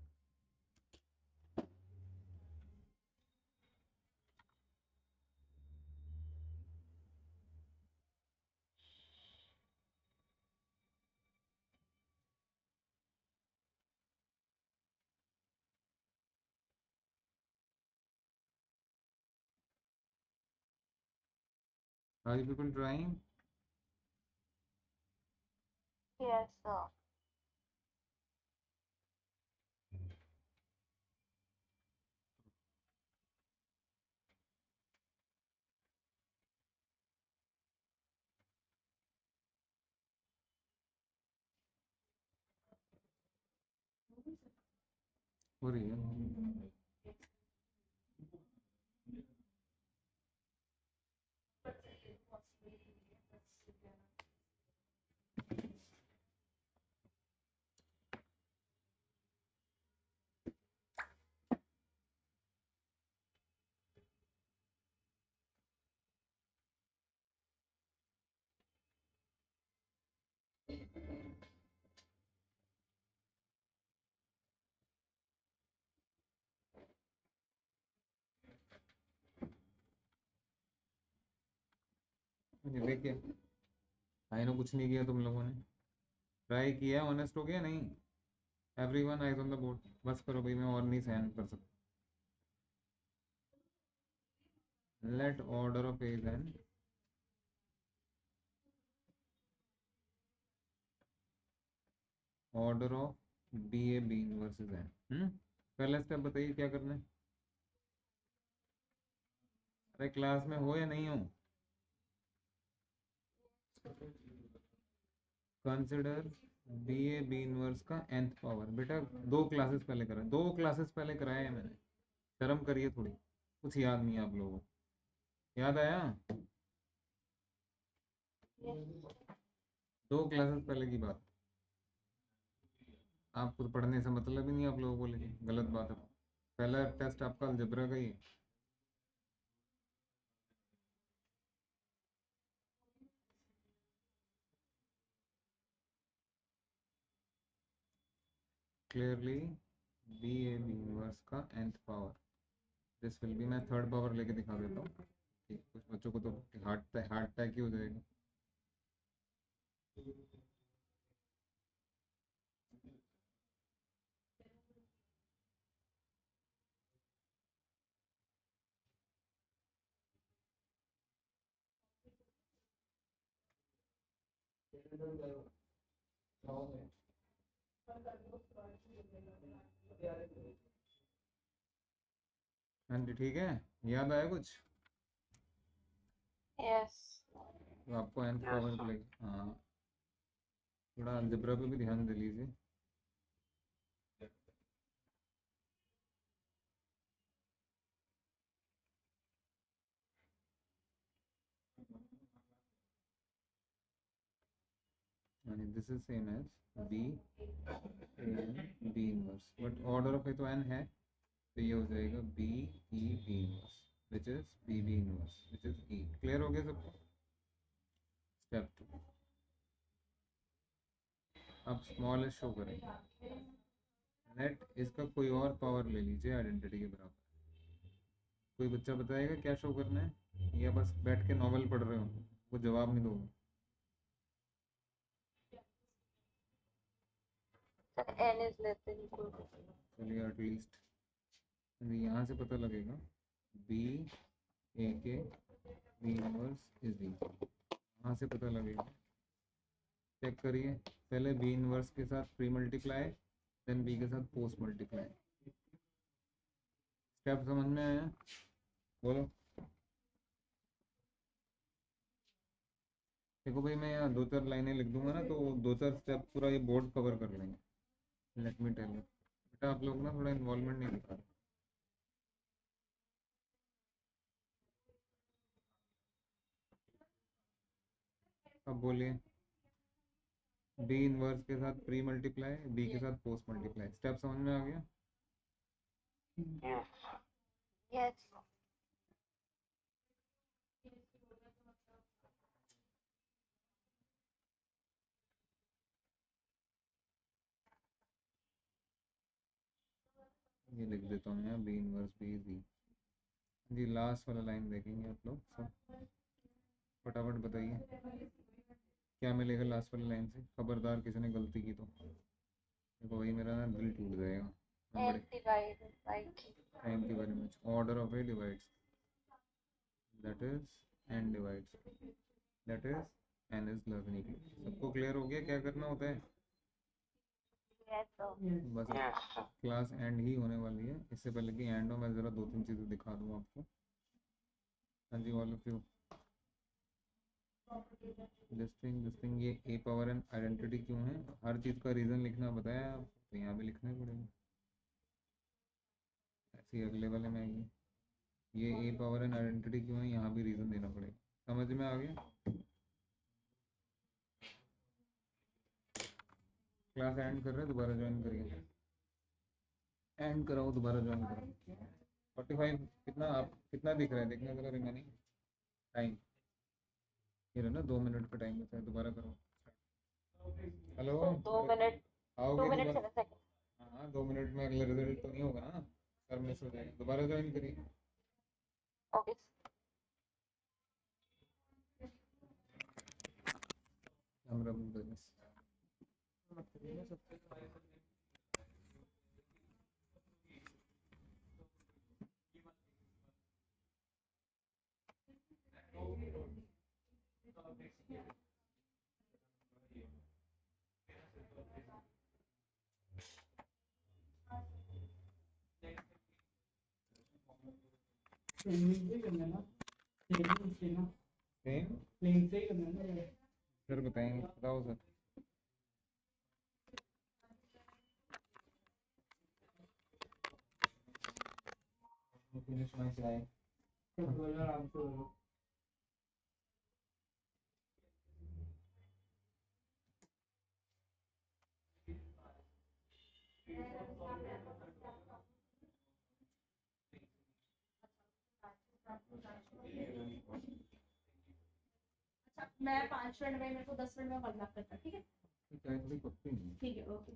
Are you people trying? Yes sir. हो रही है। ये देखिए, आई नो कुछ नहीं किया तुम लोगों ने, ट्राई किया, ऑनेस्ट हो गया नहीं? Everyone eyes on the board. बस करो भाई, मैं और नहीं सहन कर सकता। Let order of A N, order of B inverse is N. पहला स्टेप बताइए क्या करना है। अरे क्लास में हो या नहीं हो? कंसिडर बी इनवर्स का nth पावर। बेटा दो क्लासेस पहले करा, दो क्लासेस पहले कराया है मैंने। शर्म करिए थोड़ी, कुछ याद नहीं है आप लोगों को, याद आया? Yes. 2 क्लासेस पहले की बात। आपको पढ़ने से मतलब ही नहीं आप लोगों को, लेकिन गलत बात है। पहला टेस्ट आपका अलजेब्रा का ही है। Clearly B A B inverse का nth power, this will be, मैं थर्ड पावर लेके दिखा देता हूँ कि कुछ बच्चों को तो हार्ट हार्ट अटैक ही हो जाएगा। हाँ जी ठीक है, याद आया कुछ? Yes. तो आपको nth पावर मिलेगी। हाँ, थोड़ा अलजेब्रा पे भी ध्यान दे लीजिए। and this is same as b a n b inverse, but order of a तो n है, तो ये हो जाएगा b e b inverse which is b b inverse which is e। Clear हो गया सबको? स्टेप 2, अब स्मॉल एस शो करेंगे। नेट इसका कोई और पावर ले लीजिए आइडेंटिटी के बराबर। कोई बच्चा बताएगा क्या शो करना है, या बस बैठ के नॉवल पढ़ रहे हो, वो जवाब नहीं दोगे? So N is less than equal to. चलिए एटलीस्ट यहाँ से पता लगेगा बी ए के बी इनवर्स इज बी, यहाँ से पता लगेगा। चेक करिए, पहले बी इनवर्स के साथ प्री मल्टीप्लाई, देन बी के साथ पोस्ट मल्टीप्लाई। स्टेप समझ में आया? बोलो। देखो भाई, मैं यहाँ 2-4 लाइनें लिख दूंगा ना, तो 2-4 स्टेप पूरा ये बोर्ड कवर कर लेंगे। लेट मी टेल यू बेटा, आप लोग ना थोड़ा इन्वॉल्वमेंट नहीं दिखा रहे। अब बोलिए, बी इनवर्स के साथ प्री मल्टीप्लाई, बी के साथ पोस्ट मल्टीप्लाई। स्टेप समझ में आ गया? Yes. ये लिख देता हूँ यहाँ, B inverse B is B. जी लास्ट वाला लाइन देखेंगे आप लोग सब, फटाफट बताइए क्या मिलेगा लास्ट वाली लाइन से। खबरदार किसी ने गलती की तो देखो भाई मेरा ना दिल टूट जाएगा। मैं N बड़े, divided by Q. Thank you very much. Order of A divides, that is N divides, that is N is less than equal. सबको क्लियर हो गया क्या करना होता है? Yes, sir. बस क्लास एंड ही होने वाली है, इससे पहले कि एंड हो मैं ज़रा 2-3 चीज़ें दिखा दूँ आपको। हाँ जी all of you, this thing ये ए पावर एन आइडेंटिटी क्यों है, हर चीज़ का रीज़न लिखना बताया आप, तो यहाँ भी लिखना ही पड़ेगा। ऐसे ही अगले वाले में आएगी, ये ए पावर एन आइडेंटिटी क्यों है, यहाँ भी रीज़न देना पड़ेगा। समझ में आ गया? क्लास एंड कर रहे हैं, दोबारा ज्वाइन करिए। एंड कराओ, दोबारा ज्वाइन करो। 45 कितना आप कितना दिख रहा है, देखना जरा रिमेनिंग टाइम। ये रहा ना 2 मिनट का टाइम बचा है, दोबारा करो। Hello, 2 minutes. आओगे 2 minutes दोबारा? and a second. हाँ 2 मिनट में अगला रिजल्ट तो नहीं होगा ना, सर मिस हो जाएगा। दोबारा ज्वाइन करिए। Okay. Camera business. सर बताएंगे, बताओ सर। finish my slide. बोलो आराम से बोलो. अच्छा मैं 5 मिनट में, मेरे को 10 मिनट में कॉल बैक करता, ठीक है? चाय थोड़ी पकती नहीं है। ठीक है, ओके.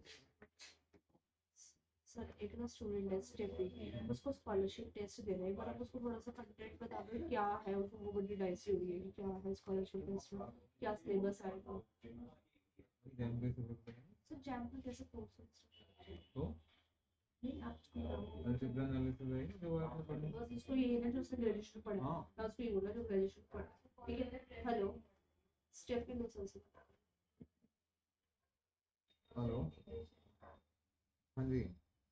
सर एक ना स्टूडेंट है स्टेफी, उसको स्कॉलरशिप टेस्ट देना है, एक बार आप उसको थोड़ा सा कंटेंट बता दो क्या है, उसको वो बड़ी डाइस हुई है कि क्या है स्कॉलरशिप टेस्ट में, क्या सिलेबस आएगा. जैम कैसे करते हैं? सर जैम का कैसे कोर्स है? तो नहीं आप उसको बताओ. अलजेब्रा एनालिसिस है जो आपने पढ़ा। बस उसको ये ना जो उसने ग्रेजुएशन पढ़ा, हाँ मैं उसको ये बोला जो ग्रेजुएशन पढ़ा, ठीक है? हेलो स्टेफी को सर से बता. हेलो हाँ जी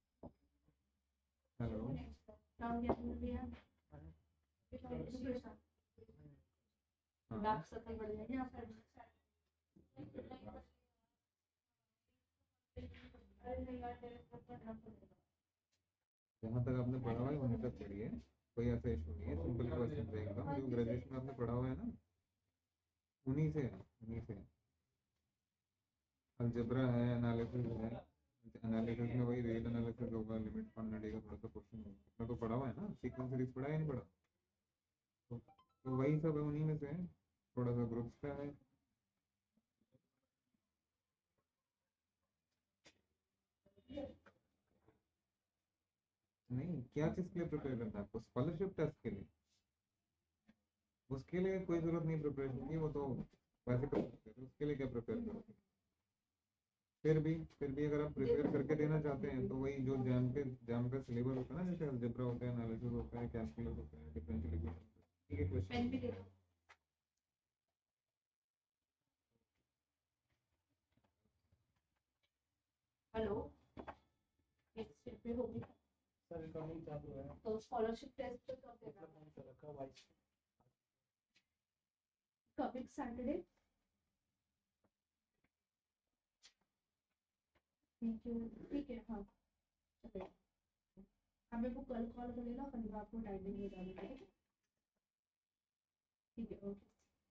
हेलो नाम क्या है भैया? हाँ डार्क सर्कल बढ़ जाएंगे आपका. जहाँ तक आपने पढ़ा हुआ है वहीं तक पढ़िए, कोई ऐसा इशू नहीं है, सिंपल क्वेश्चन है एकदम, जो ग्रेजुएशन में आपने पढ़ा हुआ है ना उन्हीं से है, उन्हीं से। अलजेब्रा है, एनालिसिस है, एनालिसिस में वही रियल एनालिसिस होगा, लिमिट क्वांटिटी का थोड़ा सा क्वेश्चन होगा, इतना तो पढ़ा हुआ है ना, सीक्वेंस सीरीज पढ़ा है या नहीं पढ़ा? तो वही सब है, उन्हीं में से है, थोड़ा सा ग्रुप्स का है। नहीं, क्या चीज़ के लिए प्रिपेयर करना है आपको? स्कॉलरशिप टेस्ट के लिए? उसके लिए कोई ज़रूरत नहीं प्रिपरेशन की, वो तो वैसे कर सकते थे, उसके लिए क्या प्रिपेयर करोगे? फिर भी अगर आप प्रिपेयर करके देना चाहते हैं तो वही जो जैम का सिलेबस होता है ना, जैसे अलजेब्रा होता है, एनालिसिस होता है, कैलकुलस होता है, डिफरेंशियल इक्वेशन, ठीक है क्वेश्चन। पेन भी दे दो. हेलो एक स्टेप पे होगी सर रिकॉर्डिंग चालू है. तो स्कॉलरशिप टेस्ट कब देना? फोन से रखा वॉइस. Coming Saturday. ठीक है ठीक है, हाँ चलेगा. आप मेरे को कल कॉल कर लेना, कल आपको टाइमिंग बता देंगे, ठीक है? Okay.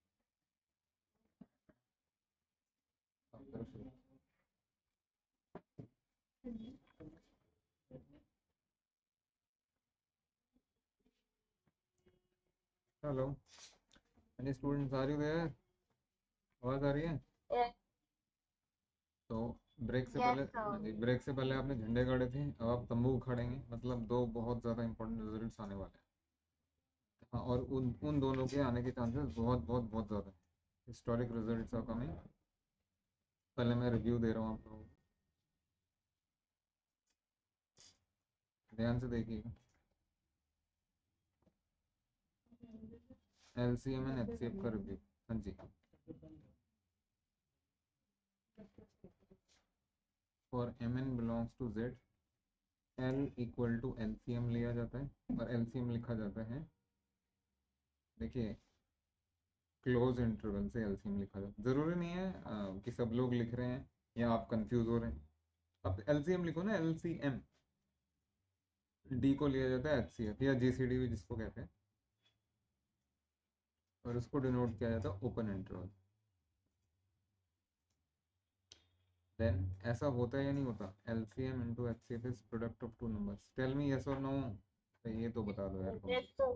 Hello any students are you there? आवाज़ आ रही है? Yes, तो ब्रेक से yes, पहले, sir. हाँ जी, ब्रेक से पहले आपने झंडे गाड़े थे, अब आप तंबू उखाड़ेंगे, मतलब दो बहुत ज़्यादा इंपॉर्टेंट रिजल्ट्स आने वाले हैं। हाँ, और उन उन दोनों के आने के चांसेस बहुत बहुत बहुत ज़्यादा हैं। Historic results are coming. पहले मैं रिव्यू दे रहा हूँ आप लोगों को, ध्यान से देखिएगा। LCM एंड HCF का रिव्यू, हाँ जी। For MN belongs to Z, L equal to LCM लिया जाता है, और LCM लिखा जाता है, देखिए क्लोज इंटरवल से LCM लिखा जाता है। ज़रूरी नहीं है कि सब लोग लिख रहे हैं या आप कंफ्यूज हो रहे हैं। अब LCM लिखो ना, LCM। D को लिया जाता है HCF या GCD भी जिसको कहते हैं, और उसको डिनोट किया जाता है ओपन इंटरवल। देन ऐसा होता है या नहीं होता? LCM into HCF is product of two numbers. Tell me yes और नो। ये तो बता दो यार, Yes, sir.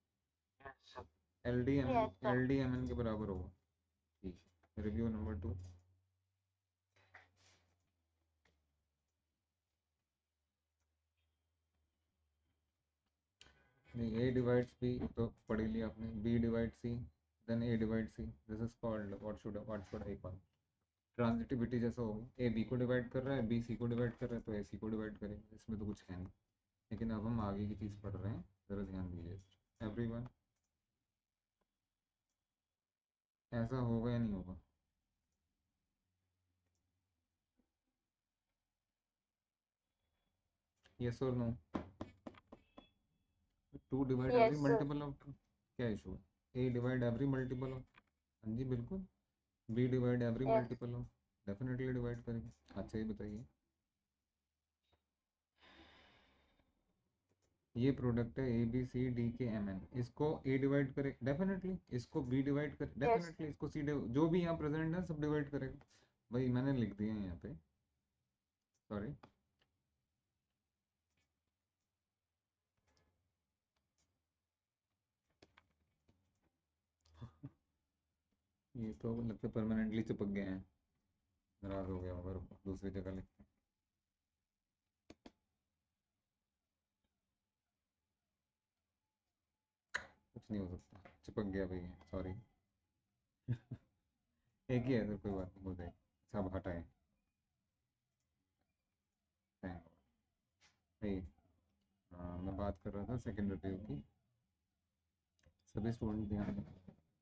Yes, sir. LDMN के बराबर होगा। ठीक है, रिव्यू नंबर 2। नहीं, A डिवाइड्स B तो पढ़ ही लिया आपने, B divide C, then A divide C, this is called what should I call, transitivity जैसा होगा। A B को डिवाइड कर रहा है, B C को डिवाइड कर रहा है, तो A C को डिवाइड करेंगे, इसमें तो कुछ है नहीं। लेकिन अब हम आगे की चीज़ पढ़ रहे हैं, ज़रा ध्यान दीजिए एवरीवन। ऐसा होगा या नहीं होगा? यस और no? 2 divide every Yes, sir. Multiple of 2, क्या इशू है? A divide every multiple of, हाँ जी बिल्कुल। B divide every Yes. Multiple of, definitely divide करेंगे। अच्छा ये बताइए, ये प्रोडक्ट है A B C D K M N, इसको ए डिवाइड करे डेफिनेटली, इसको बी डिवाइड करे Yes. डेफिनेटली, इसको सी, जो भी यहाँ प्रेजेंट है सब डिवाइड करेगा। भाई मैंने लिख दिया है यहाँ पे, सॉरी। ये तो लगता है परमानेंटली चिपक गए हैं, नाराज हो गया होगा, रुको दूसरी जगह लिखते हैं। कुछ नहीं हो सकता, चिपक गया भैया, सॉरी। एक ही है तो कोई बात नहीं, हो जाएगी। सब हटाए भाई। मैं बात कर रहा था सेकंड रिव्यू की, सभी स्टूडेंट ध्यान दें।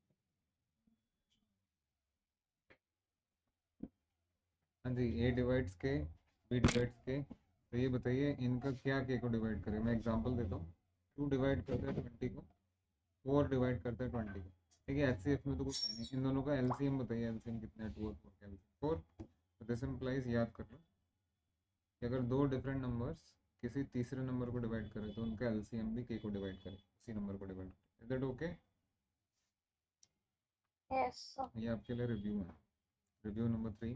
हाँ जी, ए डिवाइड्स के, बी डिवाइड्स के, तो ये बताइए इनका क्या के को डिवाइड करें। मैं एग्जांपल देता हूँ। 2 डिवाइड करते हैं 20 को, 4 डिवाइड करते हैं 20 को। देखिए एच सी एफ में तो कुछ है नहीं, इन दोनों का एलसीएम बताइए, एलसीएम कितना है 2 और 4 का एलसीएम 4। तो दिस इम्प्लाइज, याद कर लो कि अगर दो डिफरेंट नंबर्स किसी तीसरे नंबर को डिवाइड करें तो उनका एलसीएम भी के को डिवाइड करे, उसी नंबर को डिवाइड करे। Is that okay? Yes. ये आपके लिए रिव्यू है, रिव्यू नंबर 3।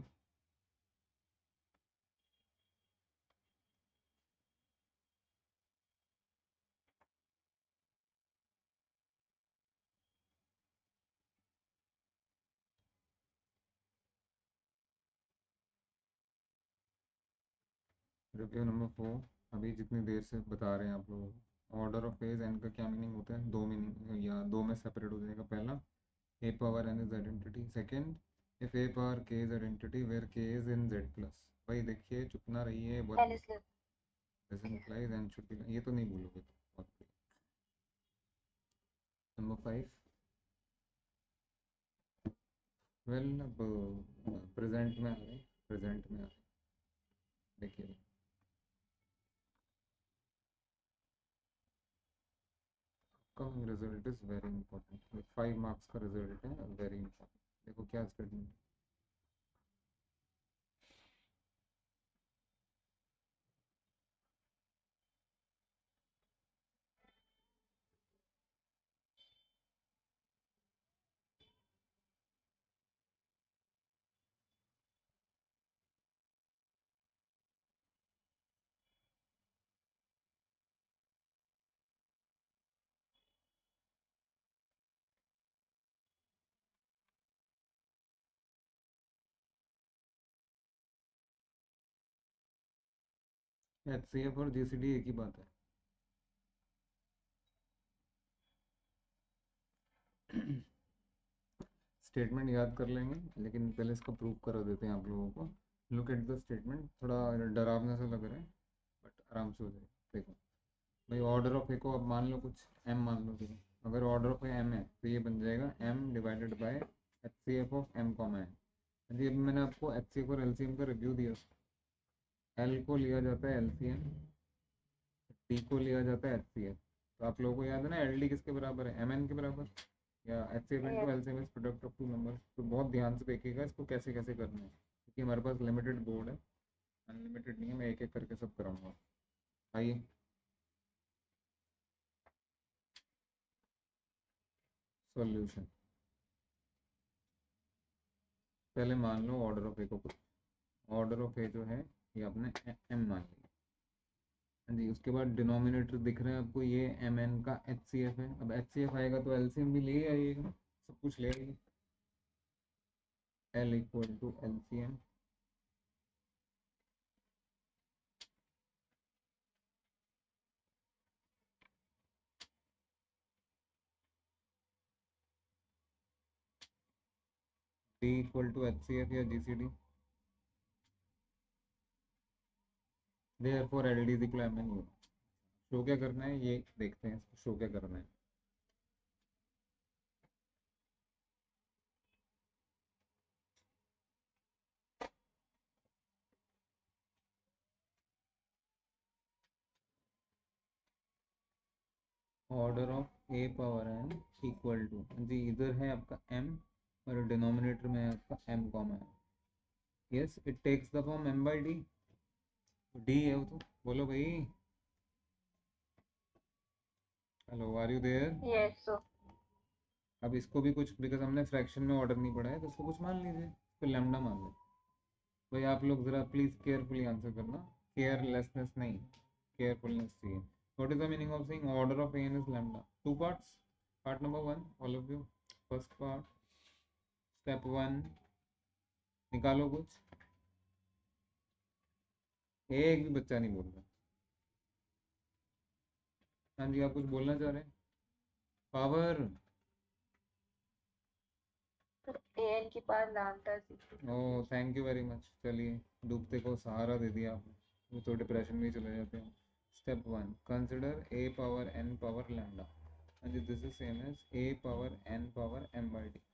Review number 4। अभी जितनी देर से बता रहे हैं आप लोग, ऑर्डर ऑफ फेज एन का क्या मीनिंग होता है? दो मीनिंग या दो में सेपरेट हो जाएगा। पहला, a power n is identity. Second, if a power के is identity where k is in Z plus. भाई देखिए, चुप ना रहिए, And is less. This implies n should be, ये तो नहीं भूलोगे तो बहुत बढ़िया। नंबर 5, वेल अब प्रेजेंट में आ रहे, प्रेजेंट में आ रहे, देखिए coming result is very important. 5 marks का रिजल्ट है, वेरी इंपॉर्टेंट। देखो क्या स्टेटमेंट, एच सी एफ और जी सी डी एक ही बात है। स्टेटमेंट याद कर लेंगे, लेकिन पहले इसको प्रूव करा देते हैं आप लोगों को। लुक एट द स्टेटमेंट, थोड़ा डरावना सा लग रहा है बट आराम से हो जाएगा। देखो भाई, ऑर्डर ऑफ ए को अब मान लो कुछ एम मान लो, ठीक है। अगर ऑर्डर ऑफ ए एम है तो ये बन जाएगा m divided by H C F of m comma n. जी अभी मैंने आपको एच सी एफ और एल सी एम का रिव्यू दिया। एल को लिया जाता है एल सी एम, डी को लिया जाता है एच सी एफ। तो आप लोगों को याद है ना, एल डी किसके बराबर है? एम एन के बराबर, या H C F into Yes. L C M is product of two number. तो बहुत ध्यान से देखिएगा इसको कैसे कैसे करना है, क्योंकि हमारे पास लिमिटेड बोर्ड है, अनलिमिटेड नहीं है। मैं एक एक करके सब कराऊंगा। आइए, सॉल्यूशन। पहले मान लो ऑर्डर ऑफ ए को, ऑर्डर ऑफ ए जो है ये आपने एम मान लिया। हाँ जी, उसके बाद डिनोमिनेटर दिख रहे हैं आपको, ये एम एन का एच सी एफ है। अब एच सी एफ आएगा तो एल सी एम भी ले आइएगा, सब कुछ ले आइए। L equal to L C M, d equal to H C F या G C D. Therefore l d is equal m n. Show क्या करना है ये देखते हैं, इसको शो क्या करना है। Order of a power n equal to, जी इधर है आपका एम और डिनोमिनेटर में है आपका m comma n. Yes, it takes the form m by d. D है वो तो, बोलो भाई। Hello, are you there? Yes, so अब इसको भी कुछ, बिकॉज हमने फ्रैक्शन में ऑर्डर नहीं पढ़ा है, तो इसको कुछ मान लीजिए, फिर लैम्डा मान लें। भाई आप लोग ज़रा प्लीज़ केयरफुली आंसर करना, केयरलेसनेस नहीं, केयरफुलनेस चाहिए। What is the meaning of saying order of n is lambda? Two parts. Part number one, all of you. First part, step one, निकालो कुछ। एक भी बच्चा नहीं बोल रहा। हाँ जी, आप कुछ बोलना चाह रहे हैं? पावर। an की power lambda c। Oh thank you very much. चलिए, डूबते को सहारा दे दिया आपने, वो तो डिप्रेशन में ही चले जाते हैं। Step one, consider a power n power lambda, and this is same as a power n power m by d,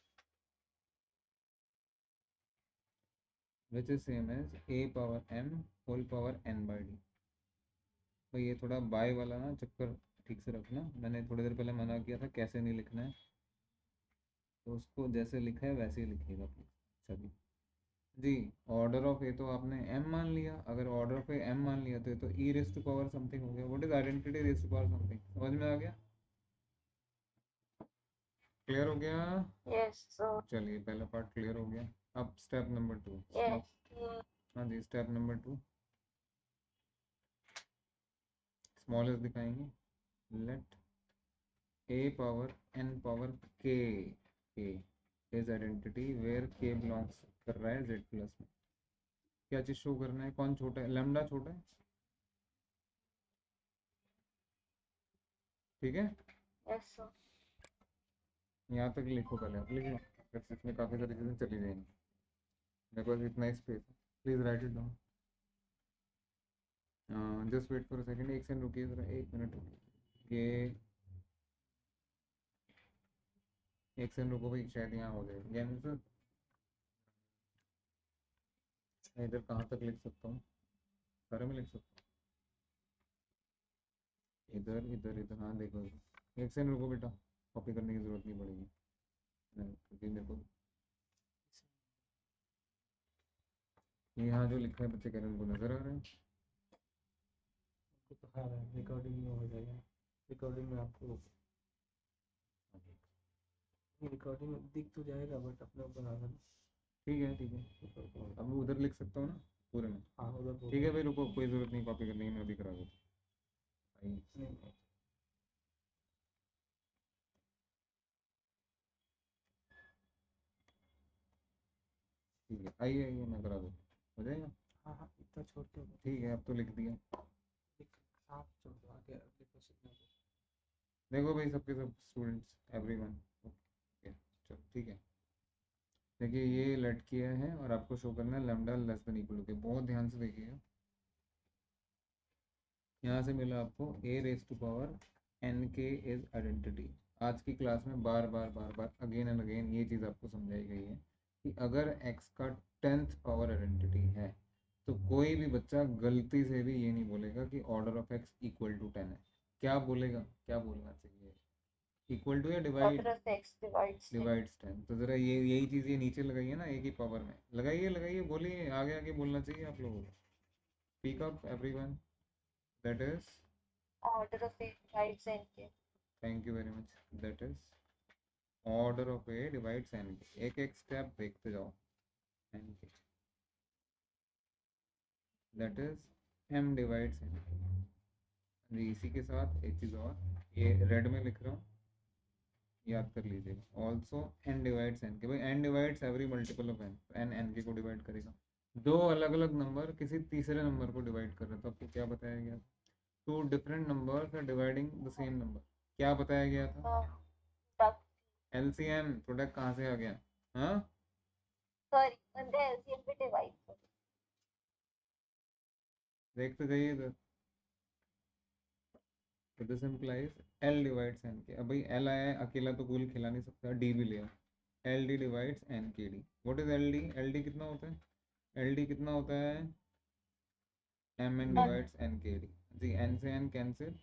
which is same as a power m whole power n by d। तो ये थोड़ा bye वाला ना चक्कर ठीक से रखना, मैंने थोड़ी देर पहले मना किया था कैसे नहीं लिखना है, तो उसको जैसे लिखा है वैसे ही लिखिएगा प्लीज। चलिए जी, ऑर्डर ऑफ ए तो आपने m मान लिया, अगर ऑर्डर ऑफ ए m मान लिया तो ये तो e raise to power something हो गया। What is identity raise to power something? समझ में आ गया? क्लियर हो गया? Yes, so चलिए, पहला पार्ट क्लियर हो गया। अब स्टेप नंबर टू। yes, हाँ जी, स्टेप नंबर टू, स्मॉलेस्ट दिखाएंगे। Let a power n power k, k is identity where k belongs कर रहा है z प्लस में। क्या चीज शो करना है? कौन छोटा है? लैम्डा छोटा है, ठीक है। yes, so यहाँ तक लिखो, पहले आप लिख लो, फिर इसमें काफ़ी सारी चीज़ें चली जाएंगी। मेरे पास इतना ही स्पेस है, please write it down. Just wait for a second, एक सेकंड रुकिए ज़रा, एक मिनट रुकिए, ये एक सेकंड रुको भाई, शायद यहाँ हो जाएगी। यानी सर मैं इधर कहाँ तक लिख सकता हूँ? सारे में लिख सकता हूँ, इधर इधर इधर, हाँ देखो इधर। एक सेकंड रुको बेटा, कॉपी करने की ज़रूरत नहीं पड़ेगी क्योंकि मेरे को यहाँ जो लिखा है बच्चे कह रहे हैं उनको नज़र आ रहा है। तो हाँ रिकॉर्डिंग में हो जाएगा, रिकॉर्डिंग में आपको, रिकॉर्डिंग में दिख तो जाएगा बट अपने ऊपर आ जाना। ठीक है ठीक है, अब मैं उधर लिख सकता हूँ ना पूरे में? हाँ उधर ठीक है भाई, रुको, कोई ज़रूरत नहीं कॉपी करने की, मैं अभी करा देता हूँ। नहीं, ठीक है, आइए आइए, मैं करा दूँ, हो जाएगा। हाँ हाँ इतना छोड़ के ठीक है, अब तो लिख दिया। साफ छोड़ दो आगे एप्लीकेशन में। देखो भाई, सबके सब स्टूडेंट्स, एवरीवन, ओके चलो ठीक है। देखिए, ये लेट किया है और आपको शो करना है lambda less than equal to k. बहुत ध्यान से देखिएगा, यहाँ से मिला आपको a raise to power n k is identity. आज की क्लास में बार बार बार बार अगेन एंड अगेन ये चीज़ आपको समझाई गई है कि अगर x का 10th पावर आइडेंटिटी है तो कोई भी बच्चा गलती से भी ये नहीं बोलेगा कि order of x equal to 10 है। क्या बोलेगा? क्या बोलना चाहिए? इक्वल टू या divide? order of x divides 10। Divides 10। तो ज़रा ये यही चीज़ ये नीचे लगाइए ना, a की पावर में लगाइए, लगाइए, बोलिए, आगे आगे बोलना चाहिए आप लोगों को। Speak up everyone, that is, order of a divides n। Thank you very much, that is order of A divides n k. एक एक स्टेप देखते जाओ, n k, that is m divides n k. इसी के साथ एक चीज़ और, ये रेड में लिख रहा हूँ, याद कर लीजिएगा। Also an divides n k. भाई n divides every multiple of n, n n k को डिवाइड करेगा। दो अलग अलग नंबर किसी तीसरे नंबर को डिवाइड कर रहे हैं, तो आपको क्या बताया गया? Two different numbers are dividing the same number. क्या बताया गया था? एलसीएम, प्रोडक्ट कहाँ से आ गया? हाँ, सॉरी, बंदे एलसीएम पे डिवाइड कर। देखते जाइए इधर। तो this implies l divides n k. अब भाई एल आया है, अकेला तो गोल खिला नहीं सकता, डी भी लिया। L d divides n k d. What is l d? L d कितना होता है? एल डी कितना होता है? M n divides n k d. जी, एन से n cancel,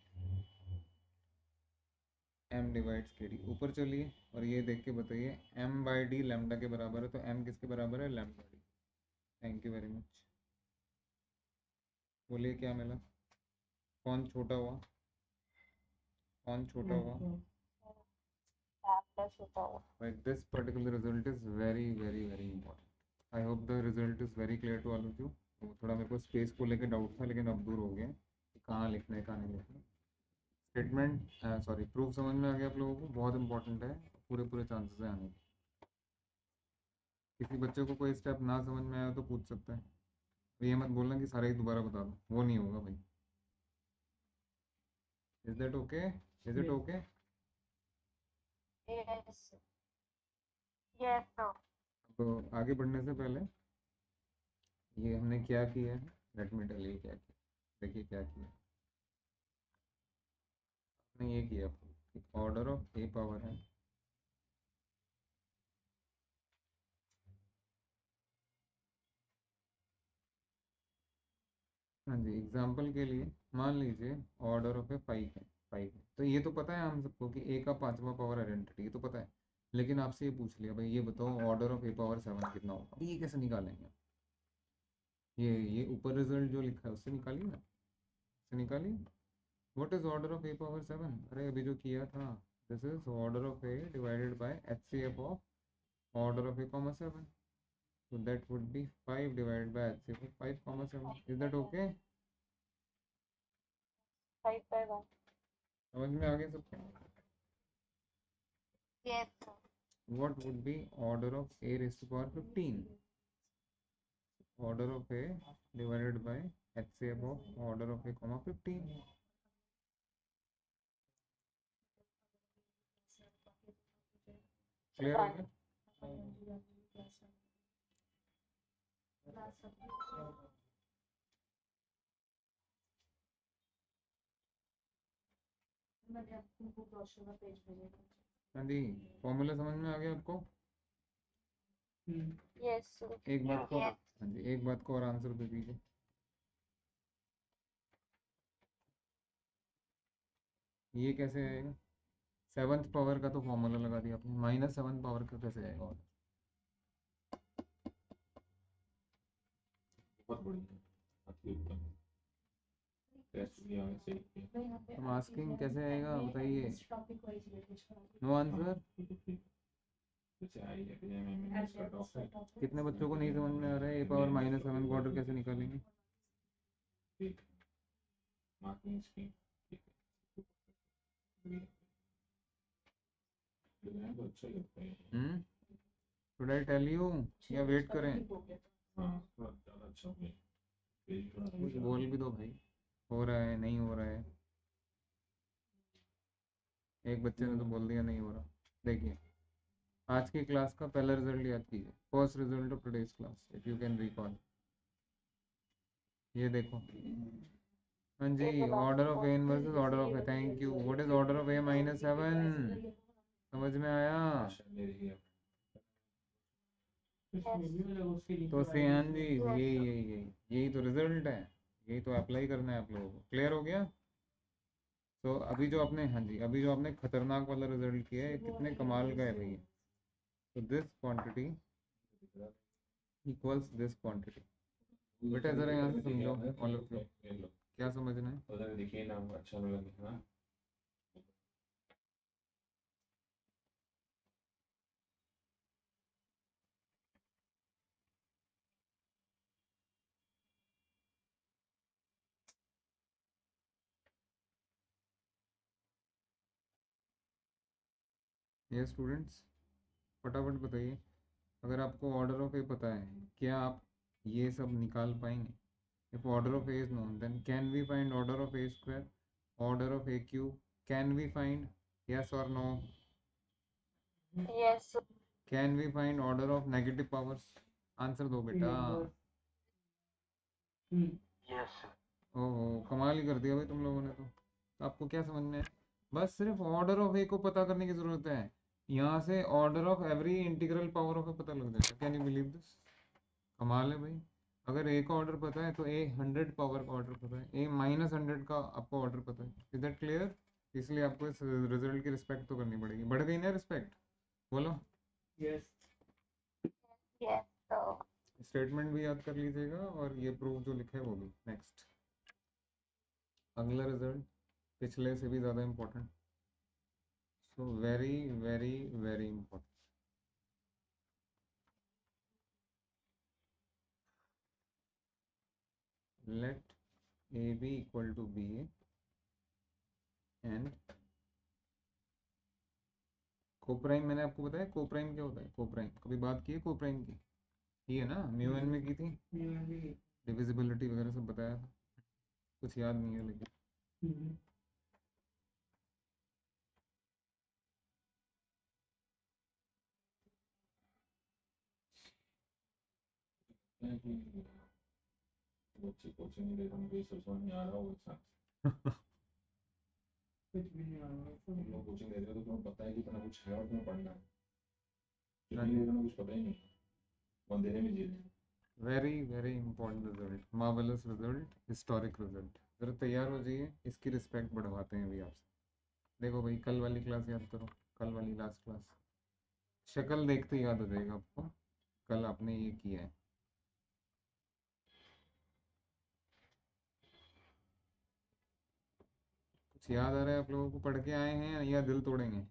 m divides k d. ऊपर चलिए और ये देख के बताइए, एम बाई डी लैम्डा के बराबर है, तो एम किसके बराबर है? Lambda d. Thank you very much. बोलिए क्या मिला? कौन छोटा हुआ? कौन छोटा होगा? प्लस होता होगा। But this particular result is very very very important. I hope the result is very clear to all of you. तो थोड़ा मेरे को स्पेस को लेके डाउट था, लेकिन अब दूर हो गया कि कहाँ लिखना है कहाँ नहीं लिखना। स्टेटमेंट सॉरी प्रूफ समझ में आ गया आप लोगों को? बहुत इंपॉर्टेंट है, पूरे पूरे चांसेस हैं आने के। किसी बच्चे को कोई स्टेप ना समझ में आया तो पूछ सकता है, ये मत बोलना कि सारा ही दोबारा बता दो, वो नहीं होगा भाई। Is that okay? Is it okay? Yes yes sir. तो आगे बढ़ने से पहले ये हमने क्या किया है, लेट मी टेल यू क्या किया। देखिए क्या किया हमने, ये किया ऑर्डर ऑफ ए पावर है हाँ जी, एग्जाम्पल के लिए मान लीजिए ऑर्डर ऑफ ए 5 है, 5 है। तो ये तो पता है हम सबको कि ए का 5वां पावर आइडेंटिटी, ये तो पता है। लेकिन आपसे ये पूछ लिया भाई ये बताओ ऑर्डर ऑफ ए पावर 7 कितना होगा, अभी ये कैसे निकालेंगे? ये ऊपर रिजल्ट जो लिखा है उससे निकालिए ना, उससे निकालिए। What is order of a power 7? अरे अभी जो किया था, this is order of a divided by HCF of order of a comma 7। So that would be 5 divided by HCF of 5 comma 7. Is that okay? 5/1। समझ में आ गया सबको? Yes sir. What would be order of a raised to power 15? Order of a divided by HCF of order of a comma 15. Clear हो गया? मैंने आपको brochure का पेज भेजा। हाँ जी, फॉर्मूला समझ में आ गया आपको? Yes sir. एक बात को हाँ जी, एक बात को और आंसर दे दीजिए। ये कैसे आएगा? 7th पावर का तो फॉर्मूला लगा दिया आपने, -7 पावर का कैसे आएगा? बहुत बढ़िया। हम आस्किंग कैसे आएगा बताइए? No answer. कितने बच्चों को नहीं समझ में आ रहा है ए पावर -7 का ऑर्डर कैसे निकालेंगे? शुड आई टेल यू या वेट करें? कुछ बोल भी दो भाई, हो रहा है नहीं हो रहा है? एक बच्चे ने तो बोल दिया नहीं हो रहा। देखिए आज की क्लास का पहला रिजल्ट याद कीजिए, first result of today's class, if you can recall. ये देखो हाँ जी, order of A versus order of a. Thank you. What is order of a -7? समझ में आया? तो से हाँ जी, यही तो रिजल्ट है, यही तो अप्लाई करना है आप लोगों को। क्लियर हो गया? तो अभी जो आपने हाँ जी, अभी जो आपने खतरनाक वाला रिजल्ट किया है, कितने कमाल का है भैया। तो this quantity equals this quantity. बेटा जरा यहाँ से समझो ऑल ऑफ यू, क्या समझना है? उधर देखिए ना, अच्छा लगा ना। ये स्टूडेंट्स फटाफट बताइए, अगर आपको ऑर्डर ऑफ ए पता है, क्या आप ये सब निकाल पाएंगे? If order of A is known then can we find order of a square, order of a cube? Can we find? Yes और no? Yes can we find order of negative powers? Answer दो बेटा। Yes. ओहो कमाल ही कर दिया भाई तुम लोगों ने तो आपको क्या समझना है? बस सिर्फ ऑर्डर ऑफ ए को पता करने की जरूरत है, यहाँ से order of every integral power of a पता लग जाएगा। Can you believe this? कमाल है भाई। अगर ए का ऑर्डर पता है तो ए 100 पावर का ऑर्डर पता है, ए -100 का आपको ऑर्डर पता है। Is that clear? इसलिए आपको इस रिजल्ट की रिस्पेक्ट तो करनी पड़ेगी। बढ़ गई ना रिस्पेक्ट? बोलो यस यस सर। स्टेटमेंट भी याद कर लीजिएगा और ये प्रूफ जो लिखा है वो भी। नेक्स्ट अगला रिजल्ट पिछले से भी ज़्यादा important, So very very very important. Let a be equal to b and coprime मैंने आपको बताया कोप्राइम क्या होता है कोप्राइम कभी बात की है कोप्राइम की है ना म्यू एन में की थी डिविजिबिलिटी वगैरह सब बताया था कुछ याद नहीं है लेकिन बच्चे कोचिंग नहीं दे रहे मुझे सब समझ नहीं आ रहा होगा साथ कुछ भी नहीं आ रहा तुम लोग कोचिंग दे रहे हो तो तुम्हें पता है कि इतना कुछ है और तुम्हें पढ़ना है हाँ लेकिन जी। तुम्हें कुछ पता ही नहीं अंधेरे में जीते very very important result marvellous result historic result जरा तैयार हो जाइए इसकी रिस्पेक्ट बढ़वाते हैं अभी आपसे देखो भाई कल वाली क्लास याद करो कल वाली लास्ट क्लास शक्ल देखते ही याद हो जाएगा आपको कल आपने ये किया है कुछ याद आ रहा है आप लोगों को पढ़ के आए हैं या दिल तोड़ेंगे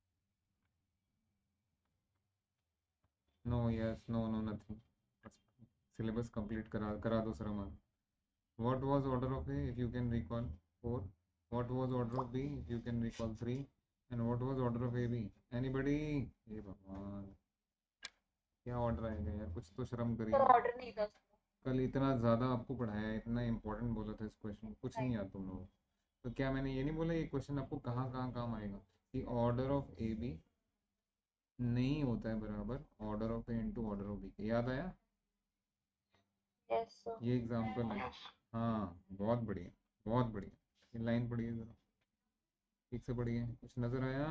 no yes no no nothing syllabus complete करा दो सर हमारा what was order of a if you can recall 4 what was order of b if you can recall 3 and what was order of a b anybody हे भगवान क्या order आएगा यार कुछ तो शर्म सर करिए ऑर्डर नहीं था उसका। कल इतना ज़्यादा आपको पढ़ाया इतना इंपॉर्टेंट बोला था इस क्वेश्चन कुछ नहीं याद तुम लोगों को तो क्या मैंने ये नहीं बोला ये क्वेश्चन आपको कहाँ कहाँ काम आएगा कि ऑर्डर ऑफ ए बी नहीं होता है बराबर order of a into order of b याद आया यस सर। ये एग्जाम्पल है हाँ बहुत बढ़िया ये लाइन पढ़िए ज़रा ठीक से पढ़िए कुछ नज़र आया